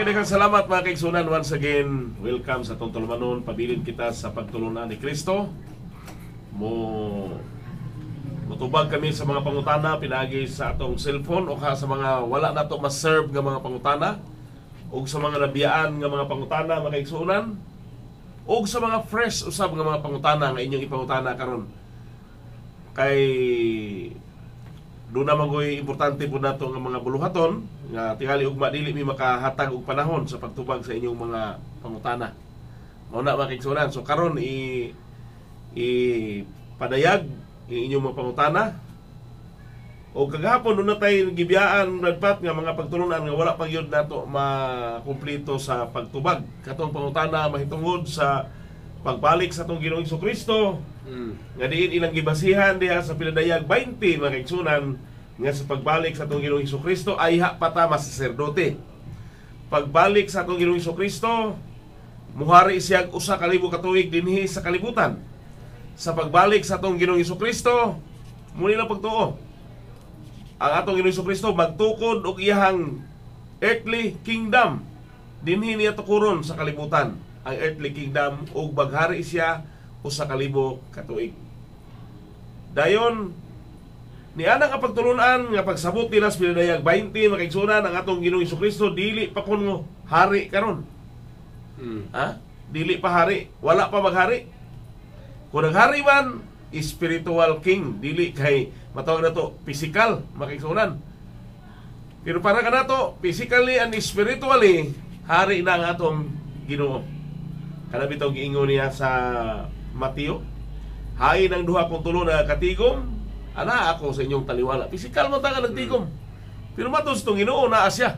daghang salamat mga kaigsunan. Once again, welcome sa itong tulumanon. Pabilin kita sa pagtulunan ni Kristo. Mutubag kami sa mga pangutana pinagi sa atong cellphone o sa mga wala na to ma-serve nga mga pangutana o sa mga nabiyaan nga mga pangutana mga kaigsunan o sa mga fresh usab nga mga pangutana nga inyong ipangutana karon. Kay doon naman ko'y importante po nato nga mga buluhaton nga tingali ugma dili mi makahatag og panahon sa pagtubag sa inyong mga pangutana. Mao na mga kaigsunan. So karon padayag inyong mga pangutana. O kagahapon doon na tayo gibiyaan nagpat nga mga pagtulunan nga wala pang yun nato makumpleto sa pagtubag. Katong pangutana mahitungod sa pagbalik sa atong Ginoong Hesukristo. Nga diin ilang gibasihan diha sa pinadayag 20 mga kaigsunan nga sa pagbalik sa atong Ginoong Hesukristo ay pata masaserdote. Pagbalik sa atong Ginoong Hesukristo, muhari siya usa ka libo ka tuig dinhi sa kalibutan. Sa pagbalik sa atong Ginoong Hesukristo, muli lang pagtuo. Ang atong Ginoong Hesukristo magtukod og iyahang earthly kingdom dinhi niya tukuron sa kalibutan. Ang earthly kingdom ug baghari siya usa ka libo ka tuig. Dayon ni ana nga pagtulunan nga pagsabot nila sa pinadayag 20 makaigsunan ang atong Ginoong Hesukristo dili pa kuno hari karon. Dili pa hari, wala pa maghari. Kung naghari man, spiritual king, dili kay matawag na to physical makaigsunan. Pero para kanato physically and spiritually hari na ang atong Ginoo. Kana bitaw giingon niya sa Mateo, hain ang duha kong tulo na katigom, ana ako sa inyong taliwala. Physical mo taga nagtigom. Pero matos itong Ginoo na asya.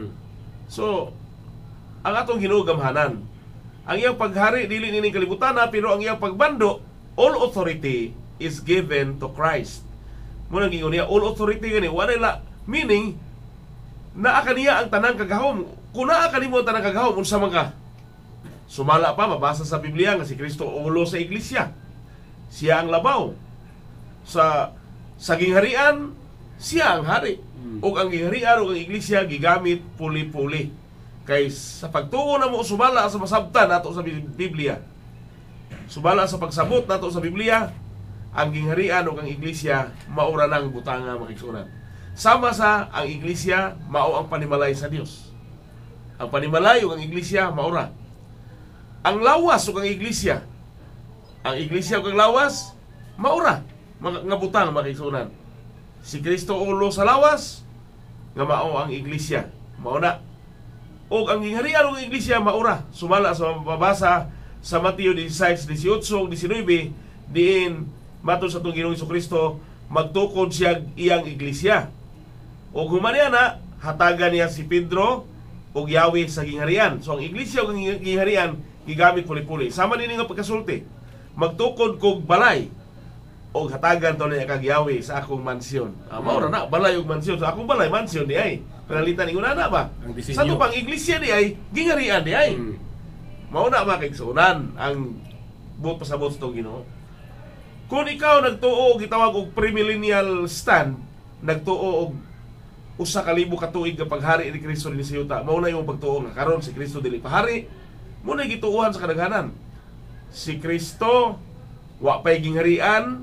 So, ang atong Ginoo gamhanan. Ang iyang paghari, dili nining kalibutan na, pero ang iyang pagbando, all authority is given to Christ. Muna gingon niya, all authority gani. Wala meaning, naa kaniya ang tanang kagahom. Kung naa kanimo ang tanang kagahom, unsa man ka? Sumala pa, mabasa sa Biblia nga si Kristo ulo sa iglesia. Siya ang labaw. Sa gingharian, siya ang hari. O ang gingharian o ang iglesia gigamit puli-puli. Kay sa pagtuo na mo, sumala sa masabtan nato sa Biblia. Sumala sa pagsabot nato sa Biblia, ang gingharian o ang iglesia, maura ng butanga makiksunan. Sama sa ang iglesia, mao ang panimalay sa Dios. Ang panimalay o ang iglesia, maura. Ang lawas o ang iglesia o ang lawas maura nga butang makisunan. Si Kristo ulo sa lawas nga mao ang iglesia mauna. O ang gingharian o ang iglesia maura. Sumala sa mababasa sa Mateo 16:18-19 diin matud sa atong Ginoong Hesukristo magtukod siya iyang iglesia. O humaniya na hatagan niya si Pedro og Yahweh sa gingharian. So ang iglesia o ang gingharian gigamit puli-puli. Sama nini nga pagkasulti. Magtukod kog balay o hatagan to niya kag Yahweh sa akong mansyon. Mao ra na balay og mansyon. Sa akong balay mansyon di ay. Panalitan ingon na ba? Sa to pang iglesia di ay gingharian di ay. Mao na makigsunan ang buot pasabot sa Ginoo. Kung ikaw nagtuo og gitawag og premillennial stand, nagtuo og usa ka libo ka tuig nga paghari ni Kristo dinhi sa yuta, mao na yung pagtuo nga karon si Kristo dili pahari. Muna gituuhan sa kadaghanan. Si Kristo wa pay gingharian.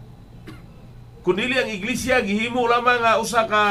Kundi ang iglesia gihimo lamang nga usa ka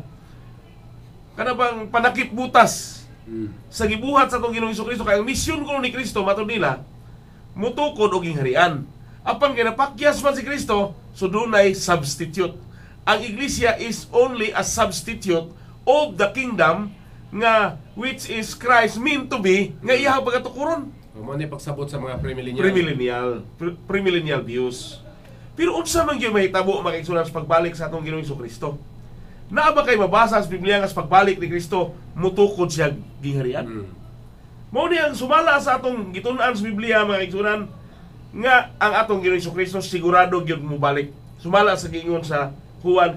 kanabang panakip butas sa gibuhat sa atong Ginoong Hesukristo. Kay ang misyon kuno ni Kristo matud nila mutukod og gingharian. Apan kay napakyas man si Kristo, so dunay substitute. Ang iglesia is only a substitute of the kingdom nga which is Christ meant to be nga iyang pagatukuron. Mo ni pagsabot sa mga premillennial views. Pero unsa man gyud mahitabo makigsunan sa pagbalik sa atong Ginoong Hesukristo? Naa ba kay mabasa sa Biblia nga sa pagbalik ni Kristo mutukod siya gingharian? Mao ni ang sumala sa atong gitun-an sa Biblia makigsunan nga ang atong Ginoong Hesukristo sigurado gyud mo balik. Sumala sa giingon sa Juan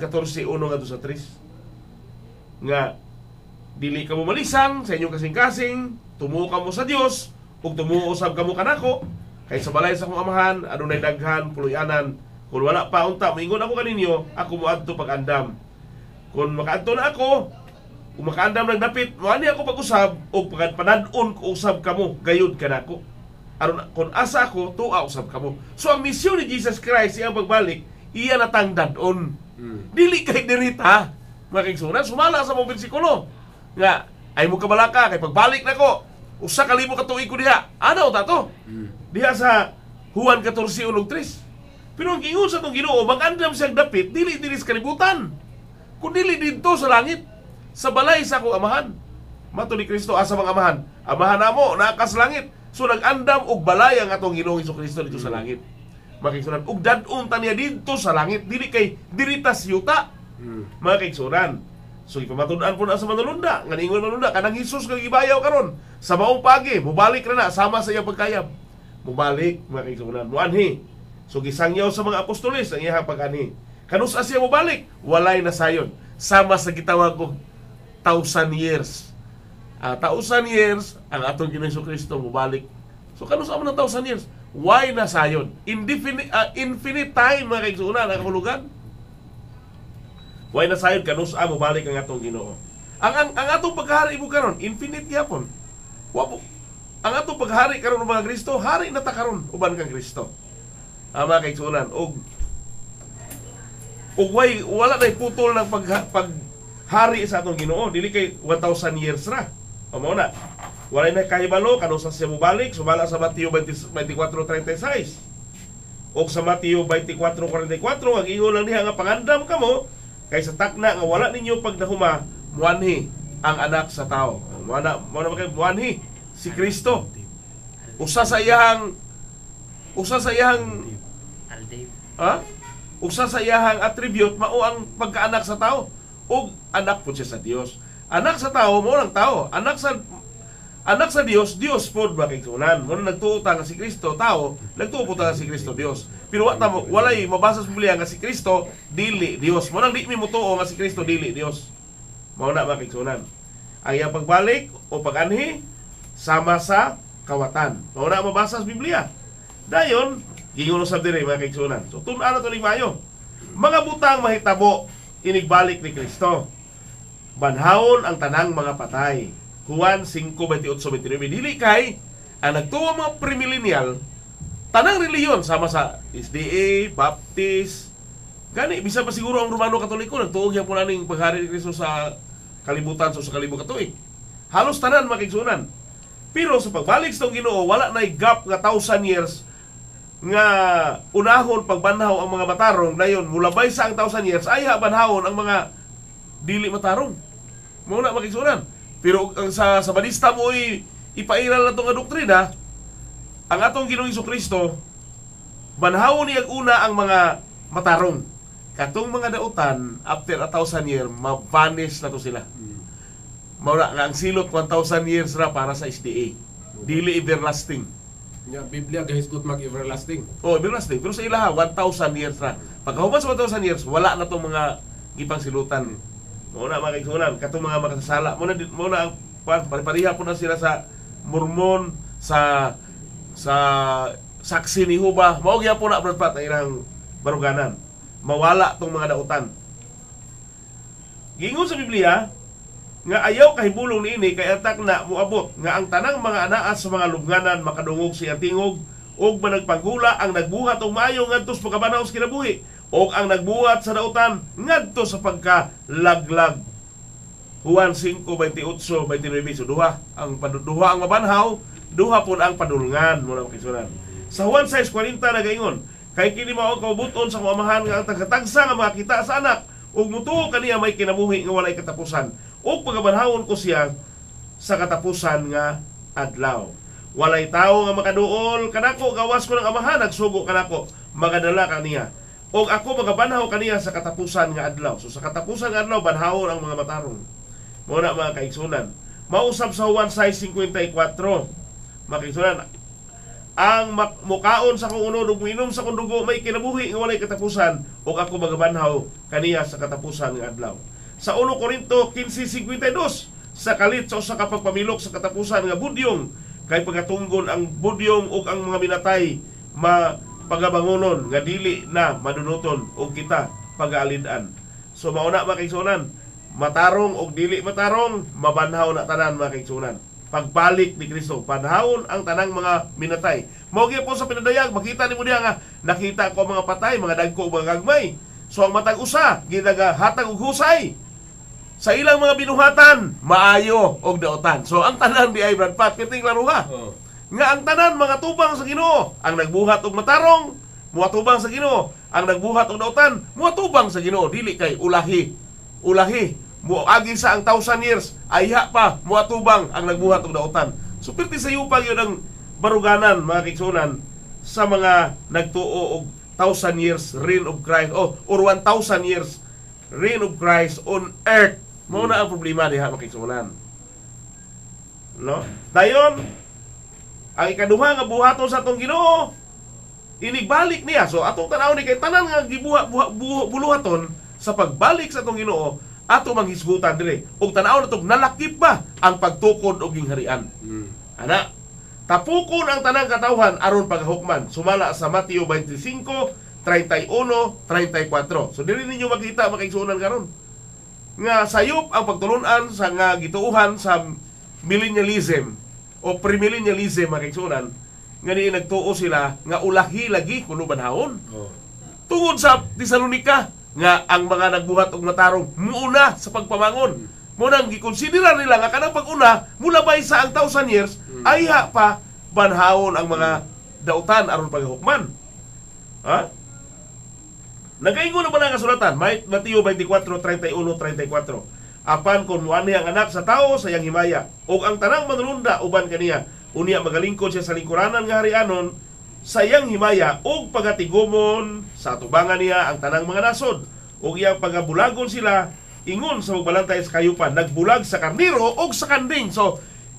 14:1-3 nga dili ka mo malisang sa inyong kasing-kasing, tumuo ka mo sa Dios, ug tumuo usab kamo kanako, kay sa balay sa akong amahan adunay daghan puloy-anan. Kung wala pa unta moingon ako kaninyo, ako moadto pag-andam. Kung makaadto na ako, Kung makaandam ng dapit, wani ako pag-usab o panadon ko usab kamo, gayud kanako. Aron kung asa ako, tuwa usab kamo. So ang misyon ni Jesus Christ iyang pagbalik, iya natang dadon. Dili kay dirita. Mga kaigsunan, sumala sa mga bersikulo. Nga, ay mo kabalaka, kay pagbalik nako, usa ka libo ka tuig ko diha. Ano ta to? Diha sa Juan 14:3. Pero ang ingon sa itong Ginoo, mag-andam siyang dapit, dili sa kalibutan. Kung dili dito sa langit, sa balay sa akong amahan. Mato ni Kristo asa mga amahan. Amahan namo naa sa langit. So nag-andam og balay ang atong Ginoong Hesukristo dito sa langit. Makigsunan og dadun ta niya dito sa langit, dili kay dirita sa yuta. Mga kaigsunan. So ipamatud-an po na sa manulunda, nga ningon manulunda kanang Hesus kag gibayaw karon sa maong pagi, mubalik ra na sama sa iyang pagkayab. Mubalik mga kaigsunan, muanhi. So gisangyaw sa mga apostoles ang iyang pag-anhi. Kanus siya mubalik, walay na sayon. Sama sa gitawag og 1,000 years. 1,000 years ang atong Ginoong Hesukristo mubalik. So kanus amo ng 1,000 years? Why na sayon? Infinite time mga kaigsunan ang kahulugan. Why na sayon kanus amo balik ang atong Ginoo. Ang atong paghari mo karon infinite gyapon. Ang atong paghari karon mga Kristo, hari na ta karon uban kang Kristo. Mga kaigsunan og wala na putol ng paghari sa atong Ginoo, dili kay 1,000 years ra. Mao na. Wala na kahibalo kanus siya mobalik, sumala sa Mateo 24:36. O sa Mateo 24:44, ang ingon lang niya nga pangandam kamo kay sa takna nga wala ninyo pagdahuma muanhi ang anak sa tao. Wala kay muanhi si Kristo. Usa sa iyang usa sa iyang attribute mao ang pagkaanak sa tao ug anak pud siya sa Dios. Anak sa tao mo lang tao, anak sa Dios, Dios pod ba kay kunan. Mo nagtuo ta nga si Kristo tao, nagtuo po ta nga si Kristo Dios. Pero walay mabasa sa Biblia nga si Kristo dili Dios. Mo nang di mi mutuo nga si Kristo dili Dios. Mao na ba kay kunan. Ang iyang pagbalik o pag-anhi sama sa kawatan. Mao na mabasa sa Biblia. Dayon gingon sa dire mga kaigsunan. So tun-an na to ni mayo. Mga butang mahitabo inigbalik ni Kristo. Banhawon ang tanang mga patay. Juan 5:28-29. Dili kay ang nagtuo mga premillennial tanang reliyon sama sa SDA, Baptist. Gani bisa pa siguro ang Romano Katoliko nagtuo gyud po naning paghari ni Kristo sa kalibutan so sa kalibo katuig. Halos tanan mga kaigsunan. Pero sa pagbalik sa Ginoo wala nay gap nga 1,000 years nga unahon pagbanhaw ang mga matarong dayon mulabay sa ang 1,000 years ay banhawon ang mga dili matarong. Mao na makigsunan. Pero ang sa badista mo ipairal na itong doktrina, ang atong Ginoong Hesukristo banhawon niya una ang mga matarong. Katong mga dautan after 1,000 years ma-vanish na to sila. Mao na nga ang silot 1,000 years ra para sa SDA. Dili everlasting. Ya, Biblia gahisgot mag-everlasting. Oh, everlasting. Pero sa ilaha, 1,000 years na. Pagkahuman sa 1,000 years, wala na itong mga gipang silutan. Muna mga kaigsunan, katong mga makasasala. Muna ang pariha po na sila sa Mormon, sa saksi ni Jehovah. Maugya po na, Brad Pat, ang ilang baruganan. Mawala itong mga dautan. Gingon sa Biblia, nga ayaw kahibulong niini kay atak na muabot nga ang tanang mga anaas sa mga lubnganan makadungog siya tingog og managpagula ang nagbuhat og maayo ngadto sa pagkabanaw sa kinabuhi og ang nagbuhat sa dautan ngadto sa pagkalaglag. Juan 5:28-29. So duha ang mabanhaw, duha pun ang padulngan mo na kisunan. Sa Juan 6:40 nagaingon kay kini mao kaubuton sa mamahan nga ang tagatagsa nga makita sa anak ug mutuo kaniya may kinabuhi nga walay katapusan. O pagabanhawon ko siya sa katapusan nga adlaw. Walay tao nga makaduol kanako gawas ko ng amahan nagsugo kanako magadala kaniya. O ako magabanhaw kaniya sa katapusan nga adlaw. So sa katapusan nga adlaw banhawon ang mga matarong. Mo na mga kaigsunan. Mausap sa Juan 6:54. Mga kaigsunan, ang mukaon sa kong unod ug minom sa kong dugo may kinabuhi nga walay katapusan o ako magabanhaw kaniya sa katapusan nga adlaw. Sa 1 Corinto 15:52 sa kalit sa usa ka pagpamilok sa katapusan nga budyong kay pagatunggon ang budyong ug ang mga minatay pagabangonon nga dili na madunuton og kita pagaalid-an. So mao na makigsunan matarong o dili matarong, mabanhaw na tanan mga kaigsunan. Pagbalik ni Kristo, panahon ang tanang mga minatay. Mao gyud po sa pinadayag, makita nimo diha nga nakita ko mga patay, mga dagko, mga gagmay. So ang matag usa ginaga hatag og husay. Sa ilang mga binuhatan, maayo og daotan. So ang tanan di ay Brad Pat, kiting laro ha. Oh. Nga ang tanan mga tubang sa Ginoo, ang nagbuhat og matarong, muatubang sa Ginoo, ang nagbuhat og daotan, muatubang sa Ginoo, dili kay ulahi. Muagi sa ang 1,000 years, ayha pa muatubang ang nagbuhat og daotan. So pirti sa yupang yun ang baruganan mga kaigsunan sa mga nagtuo og 1,000 years reign of Christ or 1,000 years reign of Christ on earth. Mao na ang problema diha mga kaigsunan. No? Dayon ang ikaduha nga buhaton sa atong Ginoo, inigbalik niya. So atong tanaw ni kay tanan nga buluhaton sa pagbalik sa atong Ginoo, ato manghisgutan dire. Og tanaw natong nalakip ba ang pagtukod og gingharian. Ana, tapukon ang tanang katawhan aron paghukman. Sumala sa Mateo 25, 31, 34. So diri ninyo makita makaigsunan karon nga sayop ang pagtulunan sa nga gituuhan sa millennialism o premillennialism mga kaigsunan, nga ni nagtuo sila nga ulahi lagi kuno banhawon. Tungod sa Tesalonika nga ang mga nagbuhat og matarong muuna sa pagpamangon. Mo nang gikonsidera nila nga kanang pag-una mula bay sa ang 1,000 years ayha pa banhawon ang mga dautan aron paghukman. Ha? Nagaingon na ba nga kasulatan? Mateo 24, 31, 34. Apan kung muani ang anak sa tao sa iyang himaya, o ang tanang manulunda uban kaniya, unya magalingkod siya sa lingkuranan nga harianon sa iyang himaya, o pagatigumon sa atubangan niya ang tanang mga nasod, o iyang pagabulagon sila, ingon sa magbalantay sa kayupan, nagbulag sa karniro o sa kanding. So,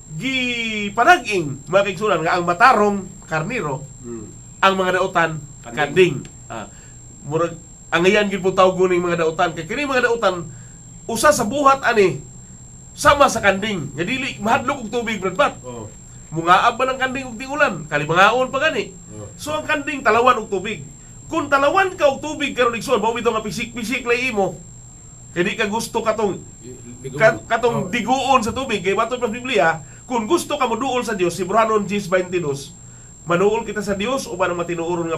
gipanag-ing mga kaigsunan nga ang matarong karniro, ang mga dautan kanding. Murag ang ngayon gid po tawgon ning mga dautan kay kini mga dautan usa sa buhat ani sama sa kanding nga dili mahadlok og tubig Brad Pat. Mungaab ba ng kanding og tingulan, kalibangaon pa gani. So ang kanding talawan og tubig. Kung talawan ka og tubig karon igsoon, mao bitaw nga pisik-pisik lay imo. Kay di ka gusto katong diguon sa tubig kay bato sa Biblia, kung gusto ka moduol sa Dios, Hebreanon 10:22, manuol kita sa Dios uban ang matinuoron nga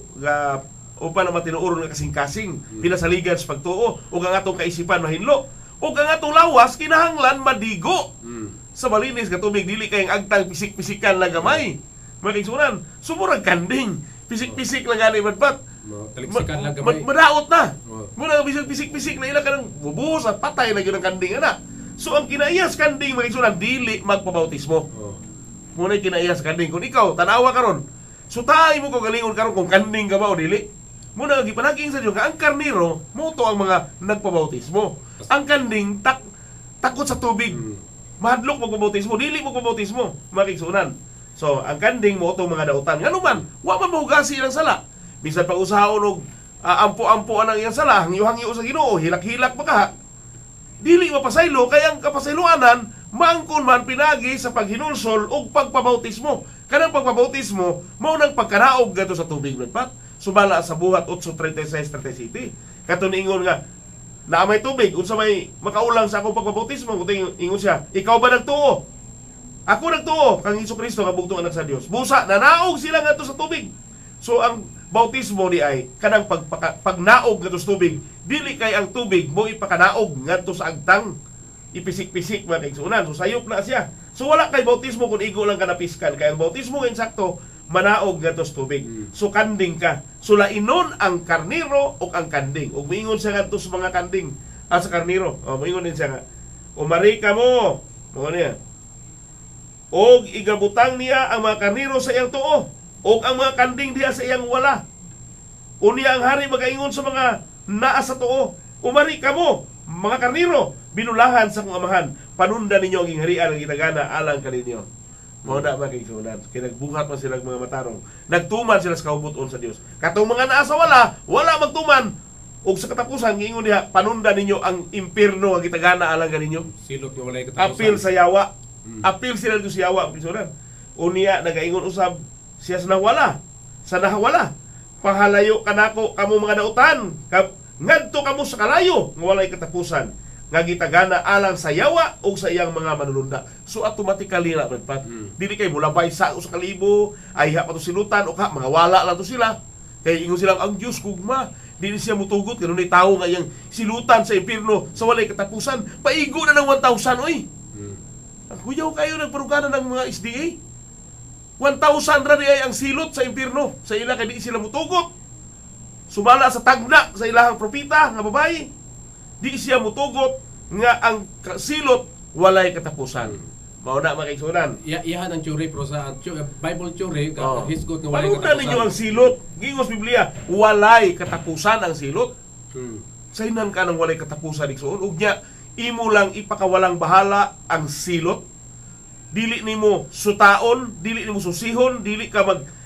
upan ang matinuoron nga kasing-kasing, pinasaligan sa pagtuo, o ang atong kaisipan mahinlo, o ang atong lawas kinahanglan madigo sa malinis nga tubig, dili kayong agtang pisik-pisikan lang gamay. Makingsunan, sumurag kanding, pisik-pisik lang gani Pat. Taliksikan lang gamay. Madaot na. Muna pisik-pisik na ilang kanang bubuhos at patay na yun ang kanding ana. So ang kinaiyas kanding makingsunan, dili magpabautismo. Muna kinaiyas kanding. Kung ikaw, tanawa karon, so tayo mo ko galingon karon kung kanding ka ba o dili. Muna gipanaging sa Diyo nga ang karniro moto ang mga nagpabautismo. Ang kanding takot sa tubig. Mahadlok magpabautismo, dili magpabautismo, makigsunan. So ang kanding moto mga dautan. Ngano man, wa man mahugasi ilang sala. Bisan pa usahon og ampo-ampo ang iyang sala, hangyo-hangyo sa Ginoo, hilak-hilak pa ka. Dili mapasaylo kay ang kapasayloanan maangkon man pinagi sa paghinulsol og pagpabautismo. Kanang pagpabautismo mao nang pagkaraog gadto sa tubig Brad Pat. Subala sa buhat 8:36-37. Kato niingon nga naamay tubig unsa may makaulang sa akong pagpabautismo, kuting ingon siya, ikaw ba nagtuo? Ako nagtuo kang Hesukristo nga bugtong anak sa Dios. Busa nanaog sila ngadto sa tubig. So ang bautismo di ay kanang pagnaog ngadto sa tubig, dili kay ang tubig mo ipakanaog ngadto sa agtang ipisik-pisik man kaigsunan. So sayop na siya. So wala kay bautismo kung igo lang ka napiskan, kay ang bautismo nga insakto manaog ngadto sa tubig. So kanding ka. So lainon ang karniro o ang kanding. Og moingon siya ngadto sa mga kanding sa karniro. Moingon din siya nga, umari ka mo. Mo niya. Og igabutang niya ang mga karniro sa iyang tuo, og ang mga kanding diha sa iyang wala. Unya ang hari magaingon sa mga naa sa tuo, umari ka mo, mga karniro, binulahan sa kong amahan, panunda ninyo ang gingharian ang ginagana alang kaninyo. Mao na makigsunan. Kinagbuhat man sila mga matarong. Nagtuman sila sa kaubuton sa Dios. Katong mga naa sa wala magtuman. Ug sa katapusan giingon diha, panunda ninyo ang impierno ang gitagana alang kaninyo. Silot nga walay katapusan. Apil sa yawa. Apil sila dito sa yawa, makigsunan. Unya nagaingon usab siya sa nawala. Sa nahawala. Pahalayo kanako kamo mga dautan. Ngadto kamo sa kalayo nga walay katapusan. nga gitagana alang sa yawa o sa iyang mga manununda. So automatically na Brad Pat. Dili kay mulabay sa usa ka libo, ay ha pa to silutan o ka mga wala lang to sila. Kay ingon silang ang Dios kugma, dili siya mutugot kanunay tawo nga iyang silutan sa impierno sa walay katapusan. Paigo na ng 1,000 oy. Ang kuyaw kayo nagparugana ng mga SDA. 1,000 ra ay ang silot sa impierno. Sa ila kay di sila mutugot. Sumala sa tagna sa ilahang propita nga babae. Di siya mutugot nga ang silot walay katapusan. Mao na makaigsunan. Iyahan ang theory pero sa Bible theory hisgot nga walay katapusan. Ninyo ang silot. Gingos Biblia, walay katapusan ang silot. Saynan ka ng walay katapusan igsuon ug nya imo lang ipakawalang bahala ang silot. Dili nimo sutaon, dili nimo susihon, dili ka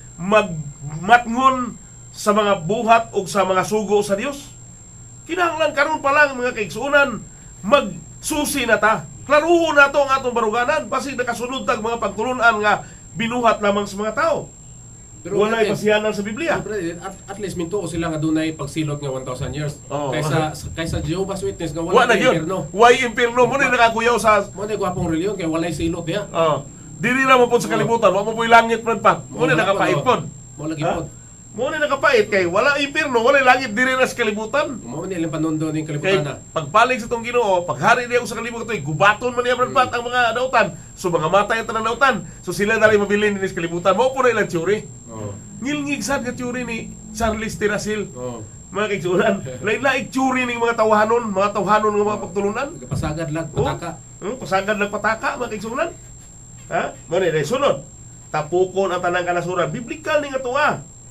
magmatngon sa mga buhat o sa mga sugo sa Dios. Kinahanglan karon pa lang mga kaigsuonan magsusi na ta. Klaruhon na to ang atong baruganan basig nakasunod tag mga pagtulunan nga binuhat lamang sa mga tao. Pero walay pasiyanan sa Biblia. At least minto sila nga dunay pagsilot nga 1,000 years. Kaysa Jehovah's Witness nga walay impierno. Way impierno mo ni nakakuyaw sa mo ni gwapong reliyon kay walay silot diha. Dili ra mo pud sa kalibutan, wa mo po'y langit man pa. Mo ni nakapait pod. Mo lagi pod. Mo ni nakapait kay wala impierno, wala langit diri ra sa kalibutan. Mo ni ilang panundo ning kalibutan na. Pagpalig sa tong Ginoo, paghari niya sa kalibutan, gubaton man niya Brad Pat ang mga dautan. So mga matay ang tanan dautan. So sila dali mabilin din sa kalibutan. Mao po na ilang theory. Ngilngig sad nga theory ni Charles Tirasil. Mga kaigsuonan, lain-lain theory ning mga tawhanon nga mga pagtulunan. Pasagad lang pataka. Pasagad lang pataka mga kaigsuonan. Ha? Mo ni sunod. Tapukon ang tanang kanasuran. Biblikal ni nga tuwa.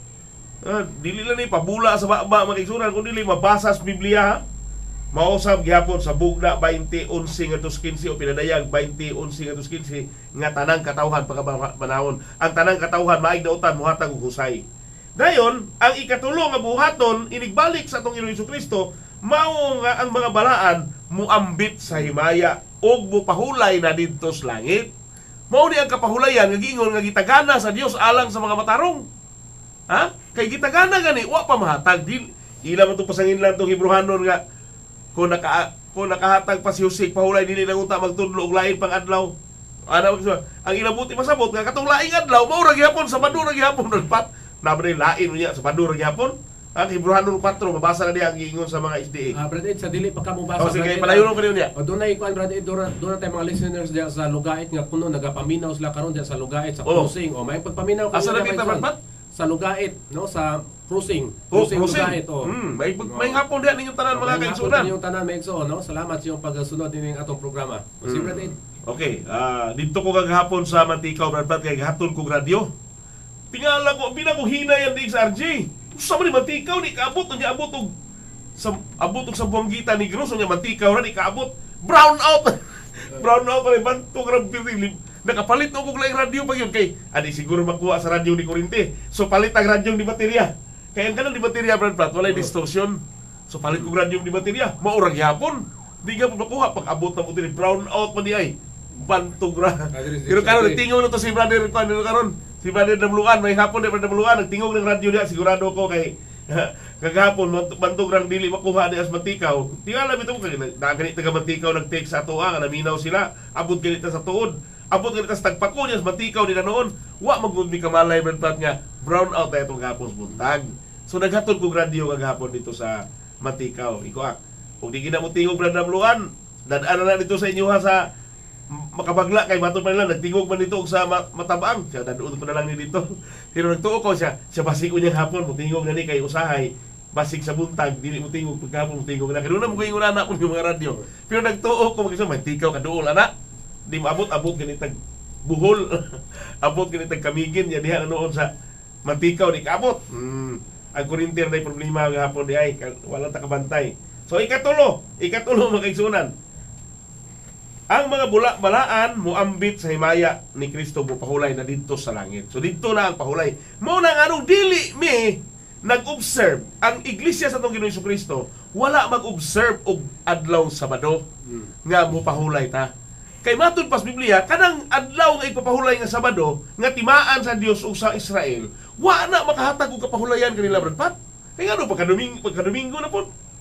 Dili lang ni pabula sa baba mga kaigsuonan kun dili mabasa sa Biblia. Ha? Mausab gihapon sa Bugna 20:11 ngadto 15 o pinadayag 20:11 ngadto 15 nga tanang katawhan pagkabanawon. Ang tanang katawhan maig dautan muhatag og husay. Dayon, ang ikatulo nga buhaton inigbalik sa atong Ginoong Kristo mao nga ang mga balaan muambit sa himaya ug mupahulay na didto sa langit. Mao ni ang kapahulayan nga giingon nga gitagana sa Dios alang sa mga matarong. Ha? Kay gitagana gani wa pa mahatag ila man to pasangin lang tong Hebrehanon nga kung nakahatag pa si Husik pahulay dili nang unta magtudlo og lain pang adlaw. Ang ilabuti masabot nga katong laing adlaw mao ra gihapon sa Sabado ra gihapon pat. Nabre lain niya sa Sabado ra gihapon. Ang Hebrehanon 4 mabasa na diha ang giingon sa mga SDA. Brad Ed, sa dili pa ka mo basa. Sige, padayon ko niya. O dunay kuan Brad Ed, doon tay mga listeners diha sa Lugait nga kuno nagapaminaw sila karon diha sa Lugait sa cruising. O may pagpaminaw ka asa na kita Brad? Sa Lugait, no, sa cruising. Cruising Lugait, may hapon diha ninyong tanan mga kaigsuonan. Ninyong tanan may igsoon, no. Salamat sa iyong pagsunod ning atong programa. Si Brad Ed. Okay, dito ko kagahapon sa Mantikaw Brad Pat kay hatun ko radio. Tingala ko binakuhina yan di sa RJ. Sa man Mantikaw ni kaabot niya abot og sa Buanguita ni Grosso niya Mantikaw ra ni kaabot. Brown out. Brown out pa man to grabe. Nakapalit na kong laing radyo pa yun kay adi siguro makuha sa radyo ni Corinte. So palit ang radyo ni baterya. Kaya ang kanan ni baterya Brad Pat walay distortion. So palit kong radyo ni baterya. Maurang yapon. Di ka makuha pag abot na mo din brown out pa di ay. Bantog ra. Pero karon nagtingog na to si brother ko karon. Si brother Damluan may hapon ni brother Damluan nagtingog ng radyo niya sigurado ko kay kagahapon bantog rang dili makuha di as Mantikaw. Tingala bitaw kay naganit taga Mantikaw nag-text sa ato nga naminaw sila. Abot ganit sa tuod. Abot ganit sa tagpako niya sa Mantikaw nila noon. Wa magud mi kamalay Brad Pat nga brown out na itong gapon buntag. So naghatod kog radyo kagahapon dito sa Mantikaw. Iko kung di gina mo tingog Brad Damluan, dadaan na dito sa inyo ha sa makabagla kay bato pa nila nagtingog man dito sa Matabang. Siya dadoon pa na lang ni dito. Pero nagtuo ko siya basig ko niyang hapon mutingog na ni kay usahay. Basig sa buntag dili mo tingog pagkapon mutingog na. Kaya na mo ingon na kun yung mga radyo. Pero nagtuo ko magisa Mantikaw kaduol ana. Di maabot ganitag buhol. Abot ganitag kamigin ya diha noon sa Mantikaw di kaabot. Ang kurinter na problema gahapon di ay wala ta kabantay. So ikatulo makaigsunan. Ang mga balaan muambit sa himaya ni Kristo mupahulay na dito sa langit. So dito na ang pahulay. Mao nang anong dili mi nag-observe ang iglesia sa atong Ginoong Kristo wala mag-observe og adlaw Sabado nga mupahulay ta. Kay matud pas Biblia kanang adlaw nga ipapahulay nga Sabado nga timaan sa Dios ug sa Israel, wa na makahatag og kapahulayan kanila Brad Pat. Kay ngano pagka Domingo na pud.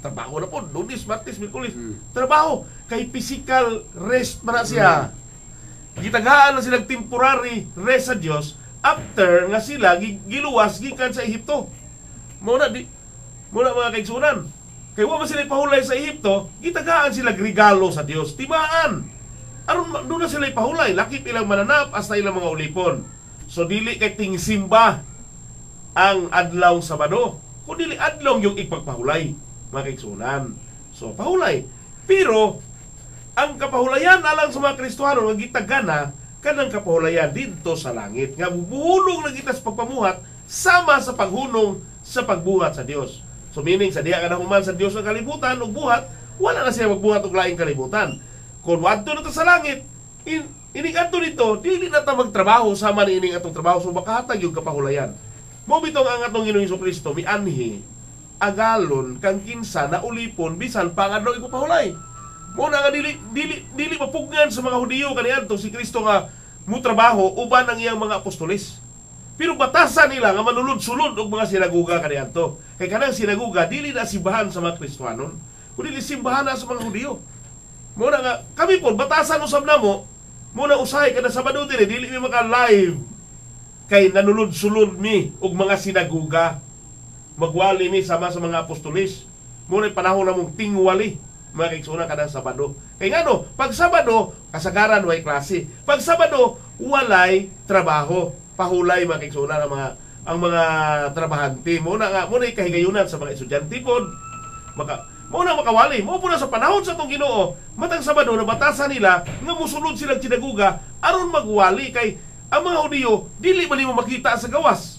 trabaho na po, Lunes, Martes, Miyerkules. Trabaho kay physical rest man na siya. Gitagaan na silang temporary rest sa Dios after nga sila giluwas gikan sa Ehipto. Muna mga kaigsunan. Kay wa man sila pahulay sa Ehipto, gitagaan sila regalo sa Dios. Tibaan. Aron doon na sila ipahulay, lakip ilang mananap hasta ilang mga ulipon. So dili kay tingsimba ang adlaw Sabado. Kung dili adlaw yung ipagpahulay, mga kaigsunan. So pahulay. Pero ang kapahulayan alang sa mga Kristohano nga gitagana kanang kapahulayan dito sa langit nga buhulong na kita sa pagpamuhat sama sa paghunong sa pagbuhat sa Dios. So meaning sa diya ka na human sa Dios ng kalibutan ug buhat, wala na siya magbuhat og laing kalibutan. Kung wadto na to sa langit, ining adto dito, dili na ta magtrabaho sama ni ining atong trabaho so makahatag yung kapahulayan. Mo bitong ang atong Ginoong Hesukristo mianhi agalon kang kinsa na ulipon bisan pangadlaw ipapahulay. Mo na nga dili mapugnan sa mga Hudiyo kaniadto si Kristo nga mo trabaho uban ang iyang mga apostoles. Pero batasan nila nga manulod-sulod og mga sinaguga kaniadto. Kay kanang sinaguga dili na simbahan sa mga Kristiyanon, kundi simbahan na sa mga Hudiyo. Mo na nga kami po batasan usab namo, mo na usahay kada Sabado dire dili mi maka-live kay nanulod-sulod mi og mga sinaguga. Magwali mi sama sa mga apostoles. Mo na panahon namong tingwali mga kaigsunan kada Sabado. Kay ngano, pag Sabado kasagaran way klase. Pag Sabado walay trabaho. Pahulay mga kaigsunan ang mga trabahante. Muna kahigayunan sa mga estudyante pod. Muna makawali. Mo na sa panahon sa tong Ginoo, matang Sabado na batasan nila nga musulod silang sinaguga aron magwali kay ang mga Hudiyo dili man mo makita sa gawas.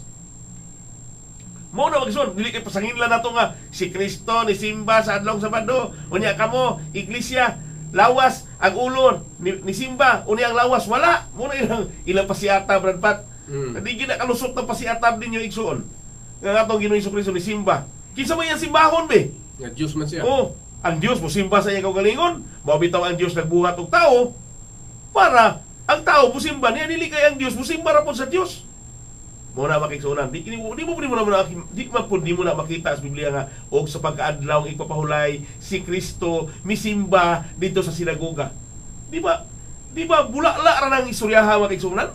Mo na magson, dili kay pasanginlan nato nga si Kristo ni simba sa adlaw Sabado. Unya kamo, iglesia lawas ang ulo ni simba, unya ang lawas wala. Mo na ilang pasiata Brad Pat. Hindi ginakalusot ng pasiatab din yung igsuon. Nga atong Ginoong Hesukristo ni simba. Kinsa man yung simbahon be? Nga Diyos man siya. Oh, ang Dios mo simba sa iyang kaugalingon. Mabitaw ang Dios nagbuhat og tao para ang tao musimba niya dili kay ang Dios musimba ra pod sa Dios. Mo na makigsuonan. Di mo na makita sa Biblia nga og sa pagkaadlaw ipapahulay si Kristo misimba dito sa sinagoga. Di ba bulala ra nang istoryaha makigsuonan?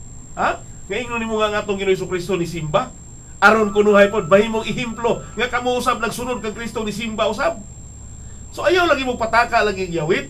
Ha? Ngayon ni mo nga atong Ginoong Hesukristo ni simba aron kunuhay pod bahimong ihimplo nga kamo usab nagsunod kang Kristo ni simba usab. So ayaw lagi mo pataka lagi yawit.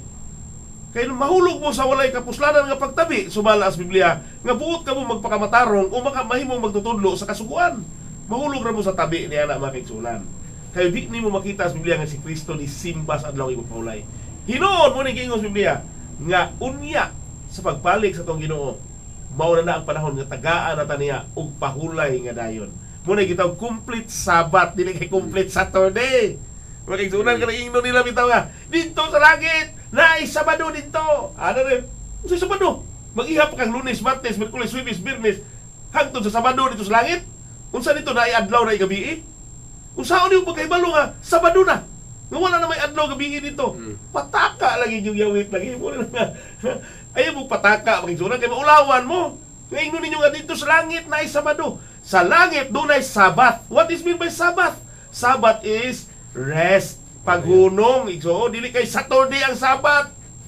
Kay mahulog mo sa walay kapuslanan nga pagtabi sumala sa Biblia nga buot ka mo magpakamatarong o mahimong magtutudlo sa kasuguan. Mahulog ra mo sa tabi niya na makigsunan. Kay di nimo makita sa Biblia nga si Kristo ni simba sa adlaw ipapahulay. Hinuon mo ni giingos sa Biblia nga unya sa pagbalik sa tong Ginoo. Mao na ang panahon nga tagaan na taniya og pahulay nga dayon. Muna gitaw complete Sabat, dili kay complete Saturday. Makigsunan ka na nila bitaw nga dito sa langit na Sabado dito. Ano rin? Sa Sabado. Mag-ihap kang Lunes, Martes, Miyerkules, Huwebes, Biyernes hangtod sa Sabado dito sa langit. Unsa dito na adlaw na gabi? Unsaon niyo pagkaibalo nga Sabado na? Nga wala na may adlaw gabi dito. Pataka lagi yung yawit lagi mo na. Ayaw mo pataka makigsunan kay maulawan mo. Ngayon ninyo nga dito sa langit na Sabado. Sa langit doon ay Sabat. What is mean by Sabat? Sabat is rest, paghunong. So, dili kay Saturday ang Sabat.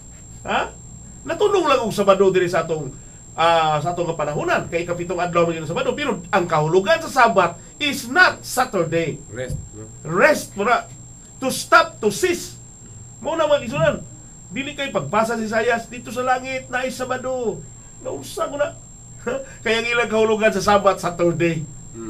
Ha? Natunong lang og Sabado diri sa atong kapanahunan kay kapitong adlaw man Sabado, pero ang kahulugan sa Sabat is not Saturday. Rest. No? Rest mura. To stop, to cease. Mo na magisunan. Dili kay pagbasa si Isaias dito sa langit na Sabado. Nausa ko na. Kaya ang ilang kahulugan sa Sabat, Saturday.